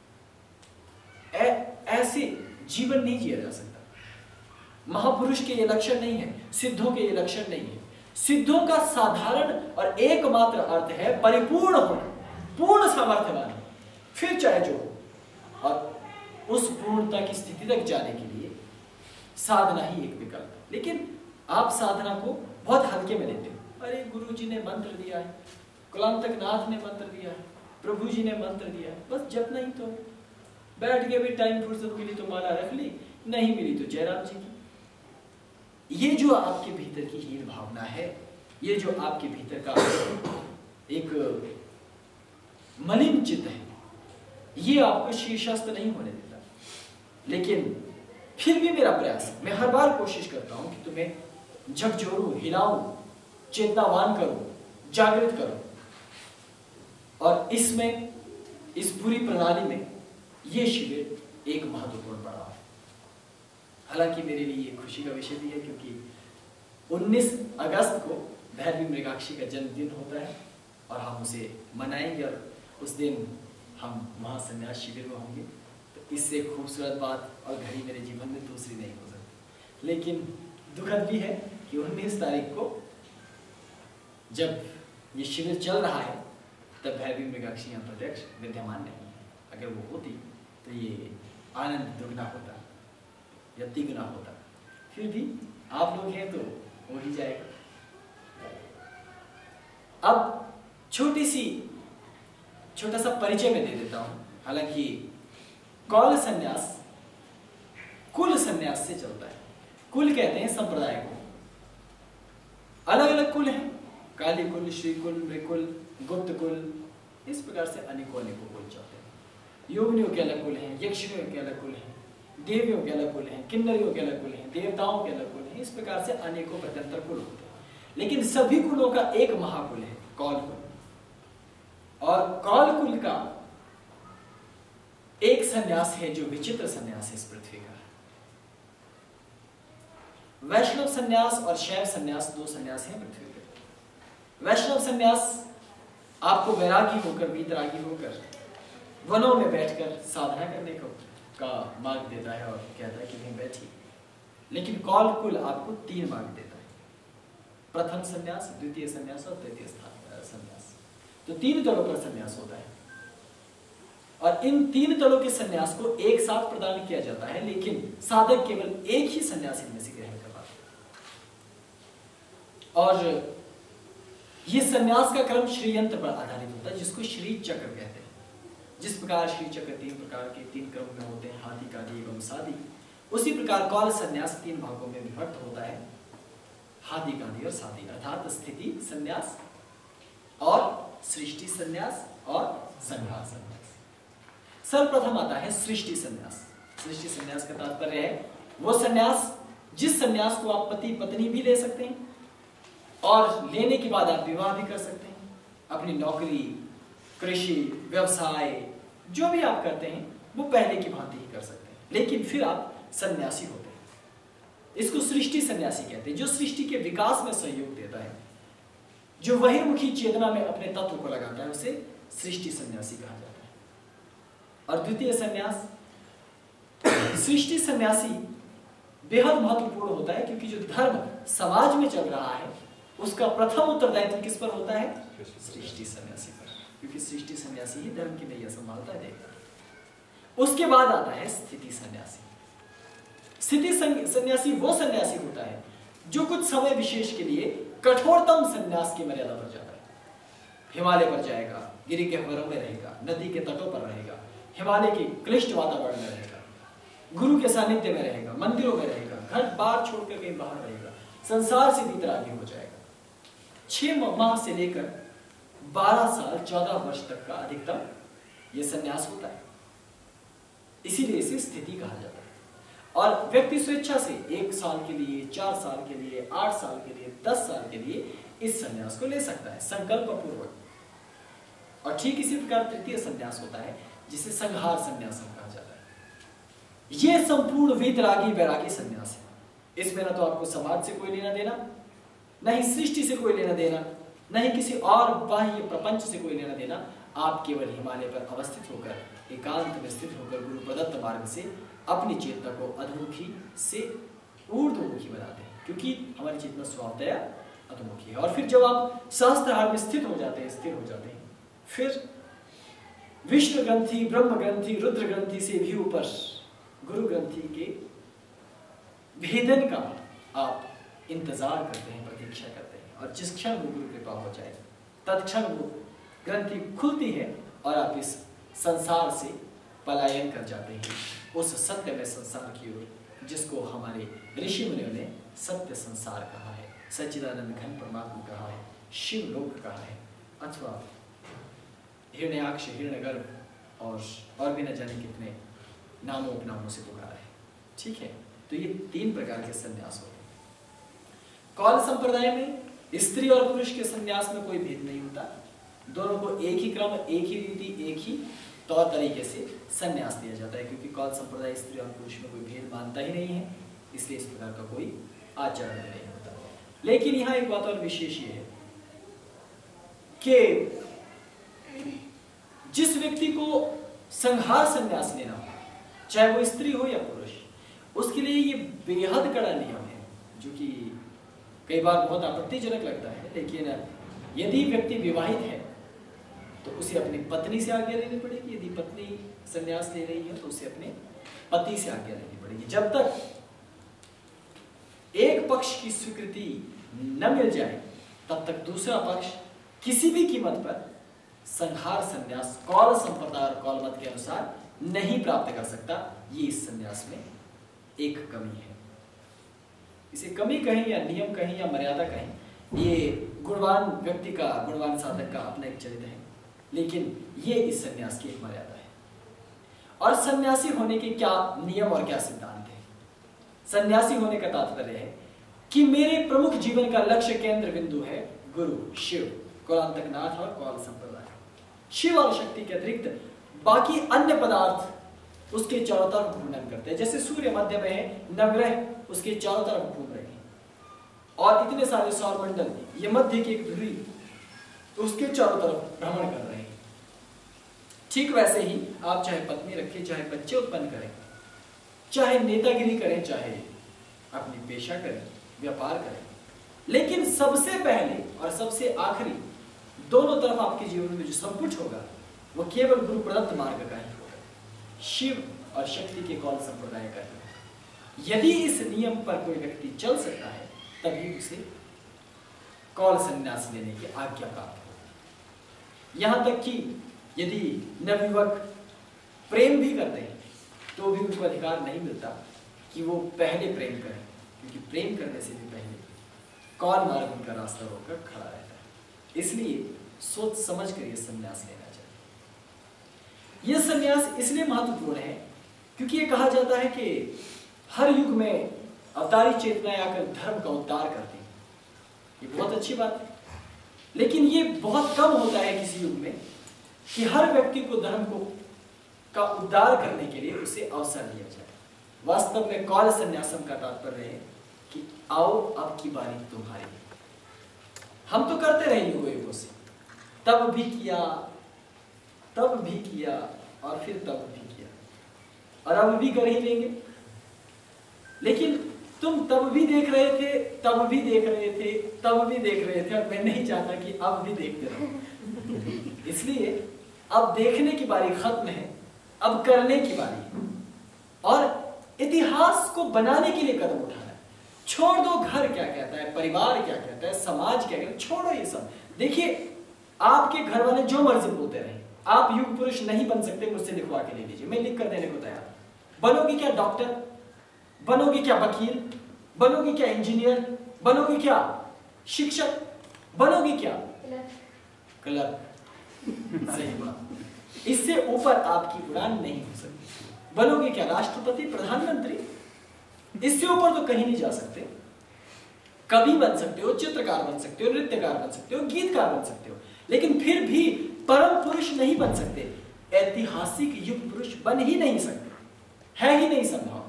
ऐसे जीवन नहीं जिया जा सकता। महापुरुष के ये लक्षण नहीं है, सिद्धों के ये लक्षण नहीं है। सिद्धों का साधारण और एकमात्र अर्थ है परिपूर्ण होना, पूर्ण सामर्थ्यवान, फिर चाहे जो हो। और उस पूर्णता की स्थिति तक जाने के लिए साधना ही एक विकल्प है। लेकिन आप साधना को बहुत हल्के में लेते हो। अरे गुरु जी ने मंत्र दिया है, कुलांतक नाथ ने मंत्र दिया है, प्रभु जी ने मंत्र दिया है, बस जपना ही तो। बैठ के भी टाइम फुर्सत मिली तो माला रख ली, नहीं मिली तो जयराम जी की। ये जो आपके भीतर की हीन भावना है, ये जो आपके भीतर का एक मलिन चित्त है, ये आपको शीर्षस्थ नहीं होने देता। लेकिन फिर भी मेरा प्रयास, मैं हर बार कोशिश करता हूं कि तुम्हें झकझोरूं, हिलाऊं, चेतनावान करूं, जागृत करूं। और इसमें, इस पूरी प्रणाली में ये शिविर एक महत्वपूर्ण पड़ाव है। हालांकि मेरे लिए ये खुशी का विषय भी है क्योंकि उन्नीस अगस्त को भैरवी मृगाक्षी का जन्मदिन होता है और हम उसे मनाएंगे और उस दिन हम महासन्यास शिविर में होंगे। तो इससे खूबसूरत बात और घड़ी मेरे जीवन में दूसरी नहीं हो सकती। लेकिन दुखद भी है कि उन्नीस तारीख को जब ये शिविर चल रहा है तब भैरवी मृगाक्षी यहाँ प्रत्यक्ष विद्यमान नहीं है। अगर वो होती तो ये आनंद दुगना होता या तिगुना होता। फिर भी आप लोग हैं तो हो ही जाएगा। अब छोटी सी छोटा सा परिचय मैं दे देता हूं। हालांकि कौल सन्यास कुल सन्यास से चलता है। कुल कहते हैं संप्रदाय को। अलग अलग कुल हैं, काली कुल, श्री कुल, मृकुल, गुप्त कुल, इस प्रकार से अनेकों अनेकों कुल चलते हैं। योगिनियों के अलग कुल हैं, यक्षिणियों के अलग कुल हैं, देवियों के अलग कुल हैं, किन्नरियों के अलग कुल हैं, देवताओं के अलग कुल हैं। इस प्रकार से अनेकों प्रत्यंतर कुल होते हैं। लेकिन सभी कुलों का एक महाकुल है, कौल कुल। और कौल कुल का एक सन्यास है जो विचित्र सन्यास है इस पृथ्वी का। वैष्णव सन्यास और शैव सन्यास दो सन्यास हैं पृथ्वी पर। वैष्णव सन्यास आपको वैरागी होकर, वीतरागी होकर वनों में बैठकर साधना करने को का मार्ग देता है और कहता है कि नहीं बैठिए। लेकिन कौल कुल आपको तीन मार्ग देता है, प्रथम सन्यास, द्वितीय सन्यास और तृतीय सन्यास। तो तीन तलों पर सन्यास होता है और इन तीन तलों के सन्यास को एक साथ प्रदान किया जाता है। लेकिन साधक केवल एक ही सन्यास इनमें से ग्रहण कर पाता है। और ये सन्यास का क्रम श्री यंत्र पर आधारित होता है, जिसको श्री चक्र कहते हैं। जिस प्रकार श्री चक्र तीन प्रकार के तीन क्रम में होते हैं, हाथी, कादी एवं सादी, उसी प्रकार कौल संन्यास तीन भागों में विभक्त होता है, हादि गादि और सादि, अर्थात स्थिति संन्यास और सृष्टि संन्यास और संहार संन्यास। सर्वप्रथम आता है सृष्टि संन्यास। सृष्टि संन्यास का तात्पर्य है वो संन्यास जिस संन्यास को आप पति पत्नी भी ले सकते हैं और लेने के बाद आप विवाह भी कर सकते हैं। अपनी नौकरी, कृषि, व्यवसाय जो भी आप करते हैं वो पहले की भांति ही कर सकते हैं, लेकिन फिर आप सन्यासी होते हैं। इसको सृष्टि सन्यासी कहते हैं, जो सृष्टि के विकास में सहयोग देता है, जो बहिर्मुखी चेतना में अपने तत्व को लगाता है, उसे सृष्टि सन्यासी कहा जाता है। और द्वितीय सन्यास सृष्टि सन्यासी बेहद महत्वपूर्ण होता है, क्योंकि जो धर्म समाज में चल रहा है उसका प्रथम उत्तरदायित्व किस पर होता है? सृष्टि सन्यासी पर, क्योंकि सृष्टि सन्यासी ही धर्म की नैया संभालता है। उसके बाद आता है स्थिति सन्यासी। स्थिति सन्यासी वो सन्यासी होता है जो कुछ समय विशेष के लिए कठोरतम सन्यास की मर्यादा पर जाता है। हिमालय पर जाएगा, गिरि के गह्वरों में रहेगा, नदी के तटों पर रहेगा, हिमालय के क्लिष्ट वातावरण में रहेगा, गुरु के सानिध्य में रहेगा, मंदिरों में रहेगा, घर बार छोड़कर कहीं बाहर रहेगा, संसार से वितरागी हो जाएगा। छह माह से लेकर बारह साल चौदह वर्ष तक का अधिकतम यह सन्यास होता है, इसीलिए इसे स्थिति कहा जाता है। और व्यक्ति स्वेच्छा से एक साल के लिए, चार साल के लिए, आठ साल के लिए, दस साल के लिए इस सन्यास को ले सकता है संकल्प पूर्वक। और ठीक इसी प्रकार तृतीय सन्यास होता है जिसे संहार सन्यास कहा जाता है। यह संपूर्ण वीतरागी वैरागी सन्यास है। इसमें ना तो आपको समाज से कोई लेना देना, न ही सृष्टि से कोई लेना देना, न ही किसी और बाह्य प्रपंच से कोई लेना देना। आप केवल हिमालय पर अवस्थित होकर, एकांत में स्थित होकर गुरु प्रदत्त मार्ग से अपनी चेतना को अधोमुखी से ऊर्ध्वमुखी बनाते हैं, क्योंकि हमारी चेतना स्वभावतया अधोमुखी है। और फिर जब आप सहस्त्रहार में स्थित हो जाते हैं, स्थिर हो जाते हैं, फिर विष्णु ग्रंथि, ब्रह्म ग्रंथि, रुद्र ग्रंथि से भी ऊपर गुरु ग्रंथि के भेदन का आप इंतजार करते हैं, प्रतीक्षा करते हैं। और जिस क्षण वो गुरु कृपा हो जाए तत्क्षण वो ग्रंथि खुलती है और आप इस संसार से पलायन कर जाते हैं उस सत्य में संसार की ओर, जिसको हमारे ऋषि मुनियों ने सत्य संसार कहा है, सच्चिदानंद घन परमात्मा कहा है, शिव लोक कहा है, अथवा हिरण्याक्ष, हिरण्यगर्भ और और भी न जाने कितने नामों उपनामों से पुकारा है। ठीक है, तो ये तीन प्रकार के संन्यास होते हैं। कौल संप्रदाय में स्त्री और पुरुष के संन्यास में कोई भेद नहीं होता, दोनों को एक ही क्रम, एक ही रीति, एक ही तौर तरीके से संन्यास दिया जाता है, क्योंकि कौल संप्रदाय स्त्री और पुरुष में कोई भेद मानता ही नहीं है, इसलिए इस प्रकार का कोई आचरण नहीं होता। लेकिन यहाँ एक बात और विशेष ये है कि जिस व्यक्ति को संहार संन्यास लेना हो, चाहे वो स्त्री हो या पुरुष, उसके लिए ये बेहद कड़ा नियम है, जो कि कई बार बहुत आपत्तिजनक लगता है। लेकिन यदि व्यक्ति विवाहित है तो उसे अपनी पत्नी से आज्ञा लेनी पड़ेगी, यदि पत्नी संन्यास ले रही है तो उसे अपने पति से आज्ञा लेनी पड़ेगी। जब तक एक पक्ष की स्वीकृति न मिल जाए तब तक दूसरा पक्ष किसी भी कीमत पर संहार संन्यास कौल संप्रदाय और कौल मत के अनुसार नहीं प्राप्त कर सकता। ये इस संन्यास में एक कमी है। इसे कमी कहें या नियम कहें या मर्यादा कहें, ये गुणवान व्यक्ति का, गुणवान साधक का अपना एक चरित्र है, लेकिन ये इस संन्यास की एक मर्यादा है। और सन्यासी होने के क्या नियम और क्या सिद्धांत है? सन्यासी होने का तात्पर्य है कि मेरे प्रमुख जीवन का लक्ष्य केंद्र बिंदु है गुरु, शिव, कौलांतकनाथ और कौल संप्रदाय। शिव और शक्ति के अतिरिक्त बाकी अन्य पदार्थ उसके चारों तरफ घूर्णन करते हैं। जैसे सूर्य मध्य में है, नवग्रह उसके चारों तरफ घूम रहे हैं, और इतने सारे सौरमंडल, ये मध्य की एक धुरी उसके चारों तरफ भ्रमण कर रहे हैं। ठीक वैसे ही आप चाहे पत्नी रखें, चाहे बच्चे उत्पन्न करें, चाहे नेतागिरी करें, चाहे अपनी पेशा करें, व्यापार करें, लेकिन सबसे पहले और सबसे आखिरी दोनों तरफ आपके जीवन में जो सब कुछ होगा वो केवल गुरु प्रदत्त मार्ग का ही होगा, शिव और शक्ति के कौल संप्रदाय का ही। यदि इस नियम पर कोई व्यक्ति चल सकता है तभी उसे कौल संन्यास लेने की आज्ञा प्राप्त होगी। यहां तक कि यदि नवयुवक प्रेम भी करते हैं तो भी उनको अधिकार नहीं मिलता कि वो पहले प्रेम करें, क्योंकि प्रेम करने से भी पहले कौन मार्ग उनका रास्ता रोककर खड़ा रहता है। इसलिए सोच समझ कर यह संन्यास लेना चाहिए। यह संन्यास इसलिए महत्वपूर्ण है क्योंकि ये कहा जाता है कि हर युग में अवतारी चेतनाएं आकर धर्म का उद्धार करती हैं। ये बहुत अच्छी बात है, लेकिन ये बहुत कम होता है किसी युग में कि हर व्यक्ति को धर्म को का उद्धार करने के लिए उसे अवसर दिया जाए। वास्तव में कौल संन्यासम का तात्पर्य है कि आओ अब की बारी तुम्हारी। हम तो करते रहे युगों युगों से, तब भी किया, तब भी किया और फिर तब भी किया, और अब भी कर ही लेंगे। लेकिन तुम तब भी देख रहे थे, तब भी देख रहे थे, तब भी देख रहे थे, और मैं नहीं चाहता कि अब भी देखते रहो। इसलिए अब देखने की बारी खत्म है, अब करने की बारी है, और इतिहास को बनाने के लिए कदम उठाना है। छोड़ दो घर क्या कहता है, परिवार क्या कहता है, समाज क्या कहता है, छोड़ो ये सब। देखिए, आपके घर वाले जो मर्जी बोलते रहे, आप युग पुरुष नहीं बन सकते, मुझसे लिखवा के ले लीजिए, मैं लिख कर देने को तैयार। बनोगे क्या डॉक्टर, बनोगे क्या वकील, बनोगे क्या इंजीनियर, बनोगे क्या शिक्षक, बनोगे क्या क्लर्क। सही बात। इससे ऊपर आपकी उड़ान नहीं हो सकती। बनोगे क्या राष्ट्रपति, प्रधानमंत्री, इससे ऊपर तो कहीं नहीं जा सकते। कवि बन सकते हो, चित्रकार बन सकते हो, नृत्यकार बन सकते हो, गीतकार बन सकते हो, लेकिन फिर भी परम पुरुष नहीं बन सकते, ऐतिहासिक युग पुरुष बन ही नहीं सकते। है ही नहीं संभावना।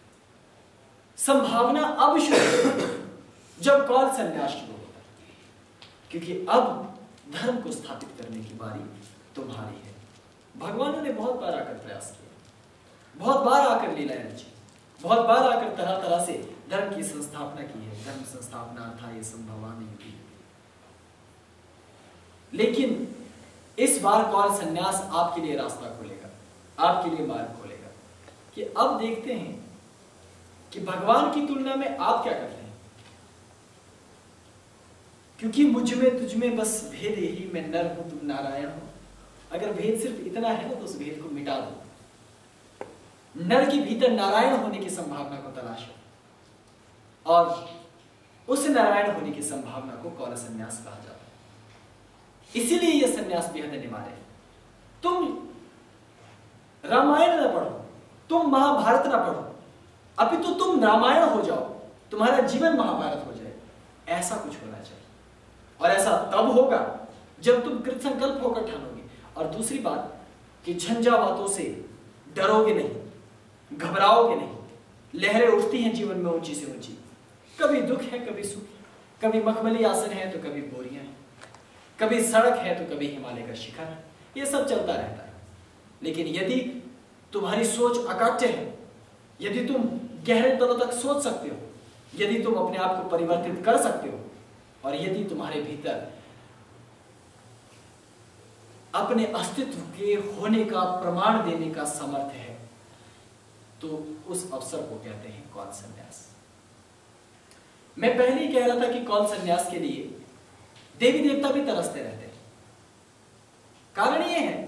संभावना अब शुरू जब कौल संन्यास शुरू होता है, क्योंकि अब धर्म को स्थापित करने की बारी तुम्हारी है। भगवानों ने बहुत बार आकर प्रयास किया, बहुत बार आकर लीलाएं रची, बहुत बार आकर तरह तरह से धर्म की संस्थापना की है। धर्म संस्थापना था ये संभव नहीं थी, लेकिन इस बार कौल संन्यास आपके लिए रास्ता खोलेगा, आपके लिए मार्ग खोलेगा कि अब देखते हैं कि भगवान की तुलना में आप क्या करते हैं। क्योंकि मुझ में तुझ में बस भेद यही, मैं नर हूं तुम नारायण हो। अगर भेद सिर्फ इतना है ना तो उस भेद को मिटा दो। नर के भीतर नारायण होने की संभावना को तलाशो, और उस नारायण होने की संभावना को कौल संन्यास कहा जाता है। इसीलिए यह संन्यास बेहद अनिवार्य है। तुम रामायण न पढ़ो, तुम महाभारत न पढ़ो, अपितु तुम रामायण हो जाओ, तुम्हारा जीवन महाभारत हो जाए, ऐसा कुछ होना चाहिए। और ऐसा तब होगा जब तुम कृत संकल्प होकर ठानोगे। और दूसरी बात कि झंझावातों से डरोगे नहीं, घबराओगे नहीं। लहरें उठती हैं जीवन में ऊंची से ऊंची, कभी दुख है, कभी सुख, कभी मखमली आसन है तो कभी बोरियां हैं, कभी सड़क है तो कभी हिमालय का शिखर है। ये सब चलता रहता है। लेकिन यदि तुम्हारी सोच अकट्य है, यदि तुम गहरे तलों तक सोच सकते हो, यदि तुम अपने आप को परिवर्तित कर सकते हो, और यदि तुम्हारे भीतर अपने अस्तित्व के होने का प्रमाण देने का सामर्थ्य है, तो उस अवसर को कहते हैं कौल संन्यास। मैं पहले ही कह रहा था कि कौल संन्यास के लिए देवी देवता भी तरसते रहते हैं। कारण यह है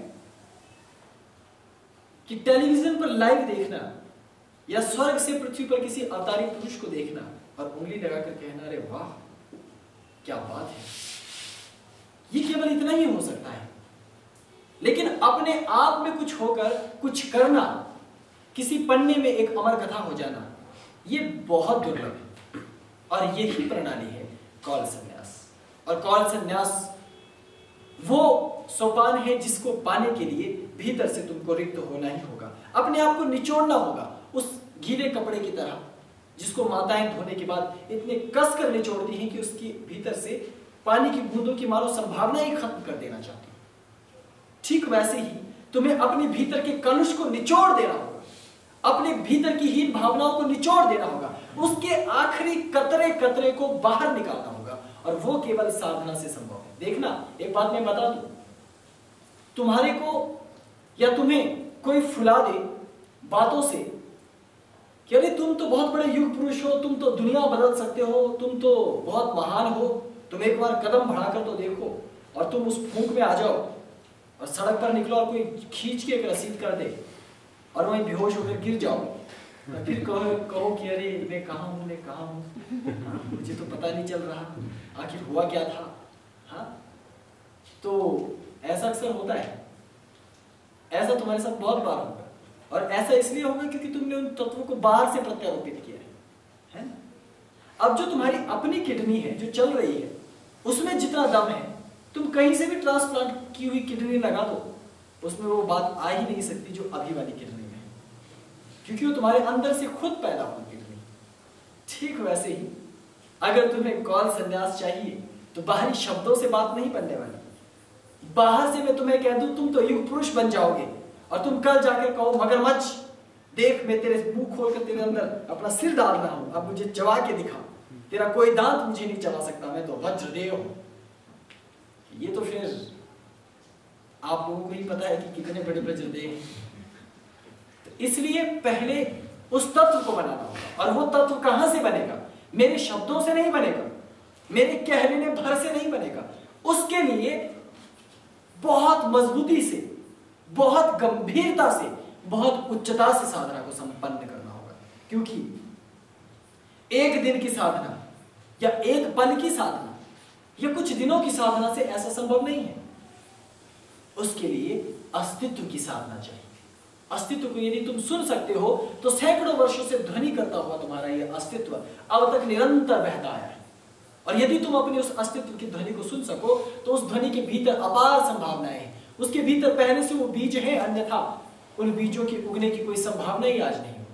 कि टेलीविजन पर लाइव देखना या स्वर्ग से पृथ्वी पर किसी अवतारी पुरुष को देखना और उंगली लगाकर कहना, अरे वाह क्या बात है, ये केवल इतना ही हो सकता है। लेकिन अपने आप में कुछ होकर कुछ करना, किसी पन्ने में एक अमर कथा हो जाना, ये बहुत दुर्लभ है। और यही प्रणाली है कौल संन्यास। और कौल संन्यास वो सोपान है जिसको पाने के लिए भीतर से तुमको रिक्त होना ही होगा, अपने आप को निचोड़ना होगा, उस गीले कपड़े की तरह जिसको माताएं धोने के बाद इतने कस कर निचोड़ती हैं कि उसकी भीतर से पानी की बूंदों की मानो संभावना ही खत्म कर देना चाहती है। ठीक वैसे ही तुम्हें अपने भीतर के कलुष को निचोड़ देना होगा, अपने भीतर की हीन भावनाओं को निचोड़ देना होगा, उसके आखिरी कतरे कतरे को बाहर निकालना होगा, और वो केवल साधना से संभव है। देखना, एक बात मैं बता दूं, तुम्हारे को या तुम्हें कोई फुला दे बातों से कि अरे तुम तो बहुत बड़े युग पुरुष हो, तुम तो दुनिया बदल सकते हो, तुम तो बहुत महान हो, तुम एक बार कदम बढ़ाकर तो देखो, और तुम उस फूंक में आ जाओ और सड़क पर निकलो और कोई खींच के एक रसीद कर दे और वहीं बेहोश होकर गिर जाओ, और फिर कहो कहो कि अरे मैं कहाँ हूँ मैं कहाँ हूँ, हाँ, मुझे तो पता नहीं चल रहा आखिर हुआ क्या था। हाँ, तो ऐसा अक्सर होता है, ऐसा तुम्हारे साथ बहुत बार होगा, और ऐसा इसलिए होगा क्योंकि तुमने उन तत्वों को बाहर से प्रत्यारोपित किया है, है ना। अब जो तुम्हारी अपनी किडनी है जो चल रही है, उसमें जितना दम है, तुम कहीं से भी ट्रांसप्लांट की हुई किडनी लगा दो, उसमें वो बात आ ही नहीं सकती जो अभी वाली किडनी में है, क्योंकि वो तुम्हारे अंदर से खुद पैदा हुई किडनी। ठीक वैसे ही अगर तुम्हें कौल संन्यास चाहिए तो बाहरी शब्दों से बात नहीं बनने वाली। बाहर से मैं तुम्हें कह दूं तुम तो युग पुरुष बन जाओगे, और तुम कल जाकर कहो मगरमच्छ देख मैं तेरे मुंह खोलकर तेरे अंदर अपना सिर डाल रहा हूं, अब मुझे चबा के दिखा, तेरा कोई दांत मुझे नहीं चबा सकता, मैं तो वज्रदेव हूं। ये तो फिर आप लोगों को ही पता है कि कितने बड़े वज्रदेव हैं। तो इसलिए पहले उस तत्व को बनाना होगा, और वो तत्व कहां से बनेगा? मेरे शब्दों से नहीं बनेगा, मेरे कह लेने भर से नहीं बनेगा। उसके लिए बहुत मजबूती से, बहुत गंभीरता से, बहुत उच्चता से साधना को संपन्न करना होगा, क्योंकि एक दिन की साधना या एक पल की साधना या कुछ दिनों की साधना से ऐसा संभव नहीं है। उसके लिए अस्तित्व की साधना चाहिए। अस्तित्व को यदि तुम सुन सकते हो तो सैकड़ों वर्षों से ध्वनि करता हुआ तुम्हारा यह अस्तित्व अब तक निरंतर बहता आया है, और यदि तुम अपने उस अस्तित्व की ध्वनि को सुन सको तो उस ध्वनि के भीतर अपार संभावनाएं हैं। उसके भीतर पहले से वो बीज है, अन्यथा उन बीजों के उगने की कोई संभावना ही आज नहीं होगी।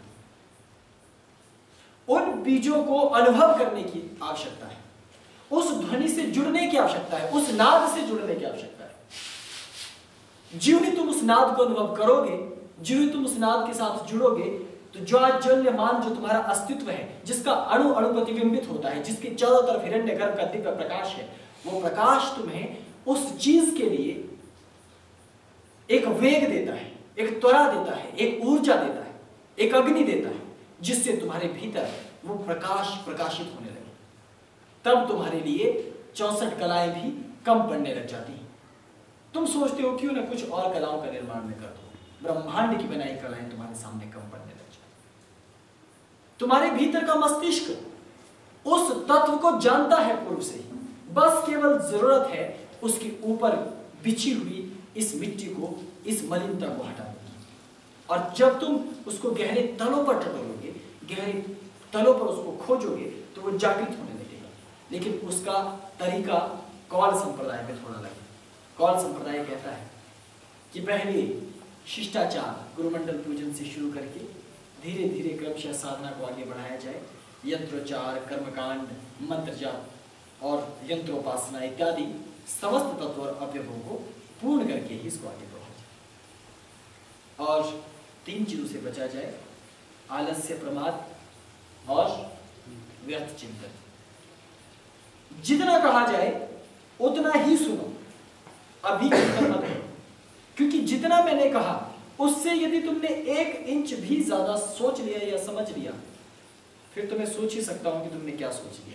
उन बीजों को अनुभव करने की आवश्यकता है, उस ध्वनि से जुड़ने की आवश्यकता है, उस नाद से जुड़ने की आवश्यकता है। ज्यों ही तुम उस नाद को अनुभव करोगे, ज्यों ही तुम उस नाद के साथ जुड़ोगे, तो ज्वाज्वल्यमान जो तुम्हारा अस्तित्व है, जिसका अणु अणु प्रतिबिंबित होता है, जिसके चारों तरफ हिरण्यगर्भ का दिव्य प्रकाश है, वो प्रकाश तुम्हें उस चीज के लिए एक वेग देता है, एक त्वरा देता है, एक ऊर्जा देता है, एक अग्नि देता है, जिससे तुम्हारे भीतर वो प्रकाश प्रकाशित होने लगे। तब तुम्हारे लिए चौसठ कलाएं भी कम पड़ने लग जाती हैं। तुम सोचते हो क्यों ना कुछ और कलाओं का निर्माण में कर दो, ब्रह्मांड की बनाई कलाएं तुम्हारे सामने कम पड़ने लग जाती। तुम्हारे भीतर का मस्तिष्क उस तत्व को जानता है पूर्व से ही, बस केवल जरूरत है उसके ऊपर बिछी हुई इस मिट्टी को, इस मलिनता को हटाने की। और जब तुम उसको गहरे तलों पर टटोलोगे, गहरे तलों पर उसको खोजोगे, तो वो जागृत होने लगेगा। लेकिन उसका तरीका कौल संप्रदाय में थोड़ा लगेगा। कौल संप्रदाय कहता है कि पहले शिष्टाचार गुरुमंडल पूजन से शुरू करके धीरे धीरे क्रमशः साधना को आगे बढ़ाया जाए। यंत्रोच्चार, कर्मकांड, मंत्र जाप और यंत्रोपासना इत्यादि समस्त तत्व और अवयवों को पूर्ण करके ही इसको आगे बढ़ाया जाए। और तीन चीजों से बचा जाए, आलस्य, प्रमाद और व्यर्थ चिंतन। जितना कहा जाए उतना ही सुनो, अभी चिंतन मत करो, क्योंकि जितना मैंने कहा उससे यदि तुमने एक इंच भी ज्यादा सोच लिया या समझ लिया, फिर तो मैं सोच ही सकता हूं कि तुमने क्या सोच लिया।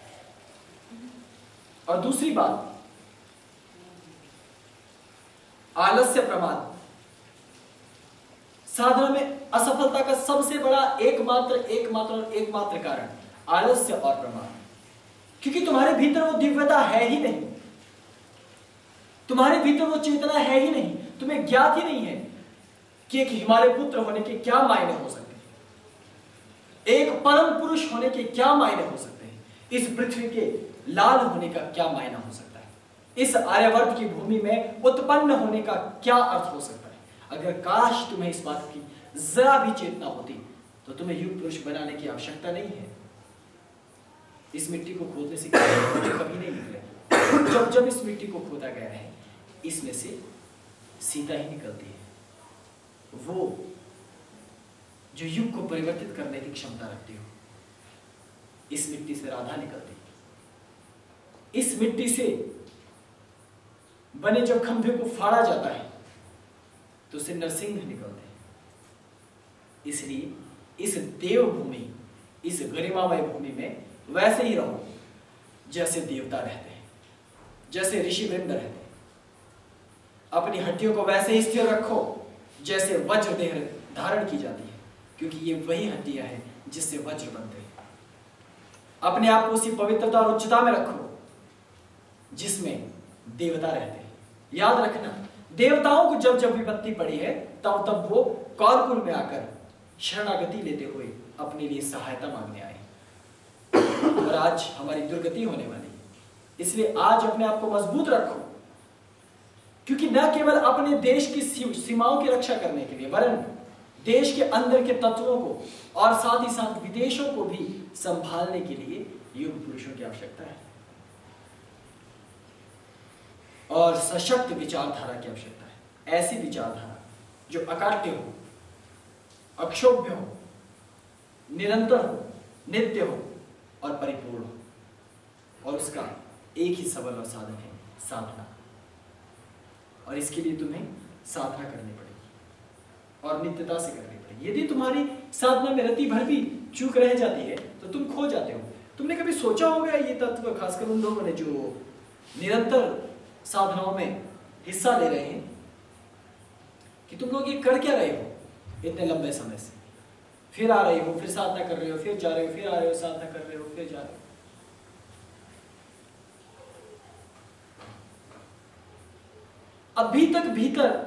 और दूसरी बात, आलस्य, प्रमाद, साधना में असफलता का सबसे बड़ा एकमात्र एकमात्र और एकमात्र कारण आलस्य और प्रमाद, क्योंकि तुम्हारे भीतर वो दिव्यता है ही नहीं, तुम्हारे भीतर वो चेतना है ही नहीं, तुम्हें ज्ञात ही नहीं है कि एक हिमालय पुत्र होने के क्या मायने हो सकते हैं, एक परम पुरुष होने के क्या मायने हो सकते हैं, इस पृथ्वी के लाल होने का क्या मायना हो सकता है, इस आर्यवर्त की भूमि में उत्पन्न होने का क्या अर्थ हो सकता है। अगर काश तुम्हें इस बात की जरा भी चेतना होती तो तुम्हें युग पुरुष बनाने की आवश्यकता नहीं है। इस मिट्टी को खोदने से कभी नहीं निकले। जब जब इस मिट्टी को खोदा गया है, इसमें से सीता ही निकलती है, वो जो युग को परिवर्तित करने की क्षमता रखती हो। इस मिट्टी से राधा निकलती है। इस मिट्टी से बने जब खंभे को फाड़ा जाता है तो उसे नरसिंह निकलते हैं। इसलिए इस देवभूमि, इस गरिमामय भूमि में वैसे ही रहो जैसे देवता रहते हैं, जैसे ऋषि वृंद रहते हैं। अपनी हड्डियों को वैसे ही स्थिर रखो जैसे वज्र देह धारण की जाती है, क्योंकि ये वही हड्डियां हैं जिससे वज्र बनते हैं। अपने आप को उसी पवित्रता और उच्चता में रखो जिसमें देवता रहते हैं। याद रखना, देवताओं को जब जब विपत्ति पड़ी है तब तब वो कौलकुल में आकर शरणागति लेते हुए अपने लिए सहायता मांगने आए। और आज हमारी दुर्गति होने वाली है, इसलिए आज अपने आप को मजबूत रखो, क्योंकि न केवल अपने देश की सीमाओं की रक्षा करने के लिए वरन देश के अंदर के तत्वों को और साथ ही साथ विदेशों को भी संभालने के लिए युग पुरुषों की आवश्यकता है और सशक्त विचारधारा की आवश्यकता है। ऐसी विचारधारा जो अकाट्य हो, अक्षोभ्य हो, निरंतर हो, नित्य हो और परिपूर्ण हो। और उसका एक ही सबल और साधन है, साधना। और इसके लिए तुम्हें साधना करनी पड़ेगी और नित्यता से करनी पड़ेगी। यदि तुम्हारी साधना में रति भर भी चूक रह जाती है तो तुम खो जाते हो। तुमने कभी सोचा होगा ये तत्व, खासकर उन लोगों ने जो निरंतर साधनाओं में हिस्सा ले रहे हैं, कि तुम लोग ये कर क्या रहे हो इतने लंबे समय से? फिर आ रहे हो, फिर साधना कर रहे हो, फिर जा रहे हो, फिर आ रहे हो, साधना कर रहे हो, फिर जा रहे हो। अभी तक भीतर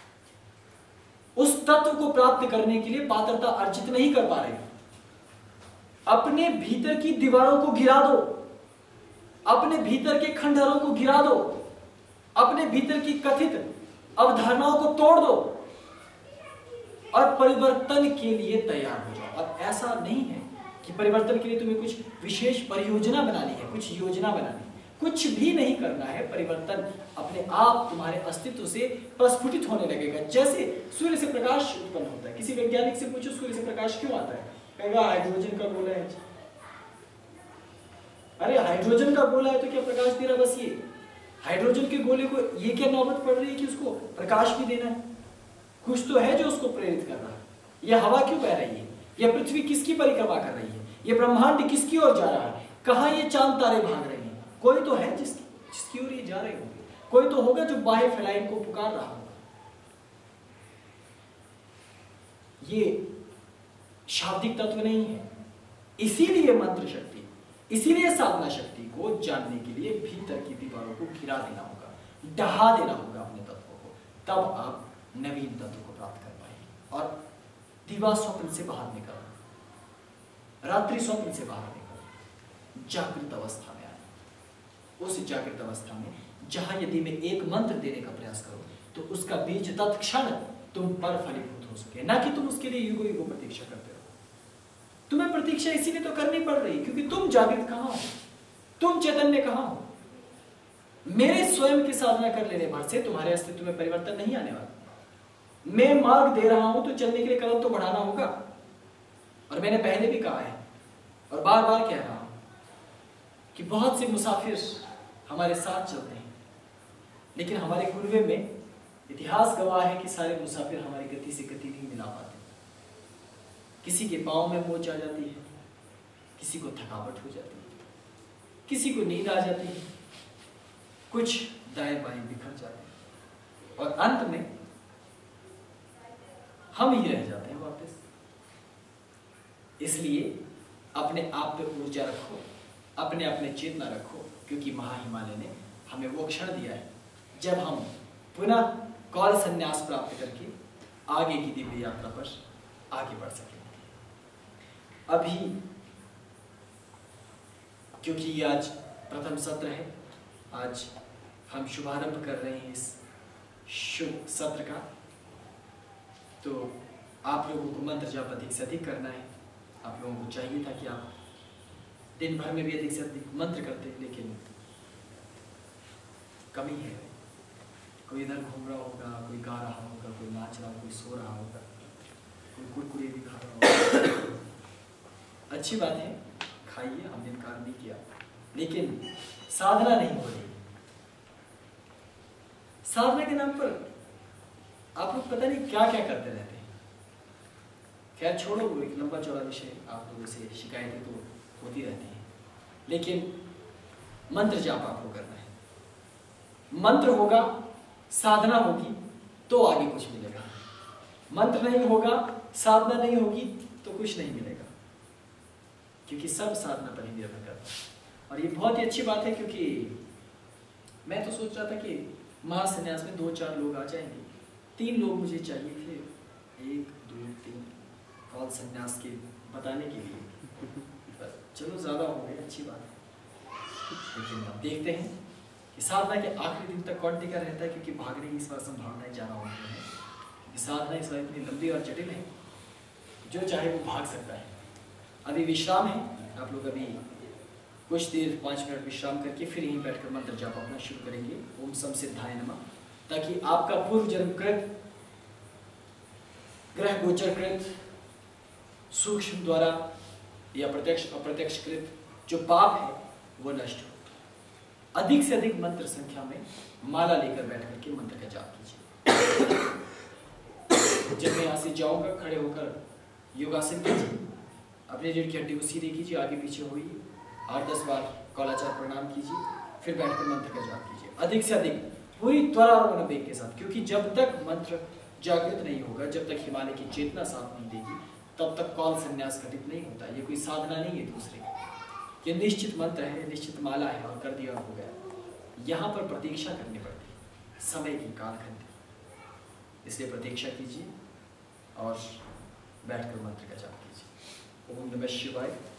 उस तत्व को प्राप्त करने के लिए पात्रता अर्जित नहीं कर पा रहे। अपने भीतर की दीवारों को गिरा दो, अपने भीतर के खंडहरों को गिरा दो, अपने भीतर की कथित अवधारणाओं को तोड़ दो और परिवर्तन के लिए तैयार हो जाओ। और ऐसा नहीं है कि परिवर्तन के लिए तुम्हें कुछ विशेष परियोजना बनानी है, कुछ योजना बनानी है, कुछ भी नहीं करना है। परिवर्तन अपने आप तुम्हारे अस्तित्व से प्रस्फुटित होने लगेगा। जैसे सूर्य से प्रकाश उत्पन्न होता है। किसी वैज्ञानिक से पूछो सूर्य से प्रकाश क्यों आता है, कहेगा हाइड्रोजन का गोला है। अरे हाइड्रोजन का गोला है तो क्या प्रकाश दे रहा? बस ये हाइड्रोजन के गोले को ये क्या नौबत पड़ रही है कि उसको प्रकाश भी देना है? कुछ तो है जो उसको प्रेरित कर रहा है। यह हवा क्यों बह रही है? यह पृथ्वी किसकी परिक्रमा कर रही है? यह ब्रह्मांड किसकी ओर जा रहा है? कहाँ ये चांद तारे भाग रहे हैं? कोई तो है जिसकी जिसकी ओर ये जा रहे होंगे। कोई तो होगा जो बाह्य फैलाइन को पुकार रहा होगा। ये शाब्दिक तत्व नहीं है। इसीलिए मंत्र शक्ति, इसीलिए साधना शक्ति को जानने के लिए भीतर की दीवारों को घिरा देना होगा, ढहा देना होगा अपने तत्वों को। तब आप नवीन तत्व को प्राप्त कर पाएंगे। और दिवा स्वप्न से बाहर निकलो, रात्रि स्वप्न से बाहर निकलो, जागृत अवस्था में आए। उस जागृत अवस्था में जहां यदि मैं एक मंत्र देने का प्रयास करूं तो उसका बीज तत्क्षण तुम पर फलीभूत हो सके, ना कि तुम उसके लिए युगों युगों प्रतीक्षा करते रहो। तुम्हें प्रतीक्षा इसीलिए तो करनी पड़ रही क्योंकि तुम जागृत कहां हो, तुम चैतन्य कहां हो। मेरे स्वयं की साधना कर लेने भर से तुम्हारे अस्तित्व में परिवर्तन नहीं आने वाला। मैं मार्ग दे रहा हूं तो चलने के लिए कदम तो बढ़ाना होगा। और मैंने पहले भी कहा है और बार बार कह रहा हूं कि बहुत से मुसाफिर हमारे साथ चलते हैं, लेकिन हमारे कुनबे में इतिहास गवाह है कि सारे मुसाफिर हमारी गति से गति नहीं मिला पाते। किसी के पांव में मोच आ जाती है, किसी को थकावट हो जाती है, किसी को नींद आ जाती है, कुछ दाएं बाएं बिखर जाते हैं और अंत में हम ही रह जाते हैं वापस। इसलिए अपने आप पे ऊर्जा रखो, अपने आप में चेतना रखो, क्योंकि महाहिमालय ने हमें वो क्षण दिया है जब हम पुनः कौल संन्यास प्राप्त करके आगे की दिव्य यात्रा पर आगे बढ़ सकेंगे। अभी क्योंकि ये आज प्रथम सत्र है, आज हम शुभारंभ कर रहे हैं इस शुभ सत्र का, तो आप लोगों को मंत्र जाप अधिक से अधिक करना है। आप लोगों को चाहिए था कि आप दिन भर में भी अधिक से अधिक मंत्र करते, लेकिन कमी है। कोई इधर घूम रहा होगा, कोई गा रहा होगा, कोई नाच रहा होगा, कोई सो रहा होगा, कोई कुरकुरे भी खा रहा होगा। अच्छी बात है, खाइए, हमने इनकार नहीं किया, लेकिन साधना नहीं हो रही। साधना के नाम पर आप लोग पता नहीं क्या क्या करते रहते हैं। खैर छोड़ो, वो एक लंबा चौड़ा विषय, आप लोगों से शिकायतें तो होती रहती हैं, लेकिन मंत्र जाप आपको करना है। मंत्र होगा, साधना होगी तो आगे कुछ मिलेगा। मंत्र नहीं होगा, साधना नहीं होगी तो कुछ नहीं मिलेगा, क्योंकि सब साधना पर ही निर्भर करता है। और ये बहुत ही अच्छी बात है, क्योंकि मैं तो सोच रहा था कि महासन्यास में दो चार लोग आ जाएंगे, तीन लोग मुझे चाहिए थे, एक दो तीन कॉल सन्यास के बताने के लिए, पर चलो ज़्यादा हो गए, अच्छी बात है। लेकिन अब देखते हैं कि साधना के आखिरी दिन तक कौन टिका रहता है, क्योंकि भागने की इस बार संभावनाएं ज़्यादा हो रही है। साधना इस बार इतनी लंबी और जटिल है, जो चाहे वो भाग सकता है। अभी विश्राम है, आप लोग अभी कुछ देर पाँच मिनट विश्राम करके फिर यहीं बैठकर मंत्र जाप अपना शुरू करेंगे, ओम सम सिद्धाय नमः, ताकि आपका पूर्व जन्मकृत, ग्रह गोचरकृत, सूक्ष्म द्वारा या प्रत्यक्ष अप्रत्यक्षकृत जो पाप है वो नष्ट हो। अधिक से अधिक मंत्र संख्या में माला लेकर बैठ करके मंत्र का जाप कीजिए। जब मैं यहाँ से जाऊंगा, खड़े होकर योगासन कीजिए, अपने रीढ़ की हड्डी को सीधे कीजिए, आगे पीछे होइए, आठ दस बार कौलाचार प्रणाम कीजिए, फिर बैठकर मंत्र का जाप कीजिए, अधिक से अधिक, पूरी त्वरा और मनोवेग के साथ, क्योंकि जब तक मंत्र जागृत नहीं होगा, जब तक हिमालय की चेतना साथ नहीं देगी, तब तक कौल संन्यास घटित नहीं होता। ये कोई साधना नहीं है दूसरे, ये निश्चित मंत्र है, निश्चित माला है, और कर दिया हो गया। यहाँ पर प्रतीक्षा करनी पड़ती है, समय की कालखंड, इसलिए प्रतीक्षा कीजिए और बैठकर मंत्र का जाप कीजिए। ओम नमः शिवाय।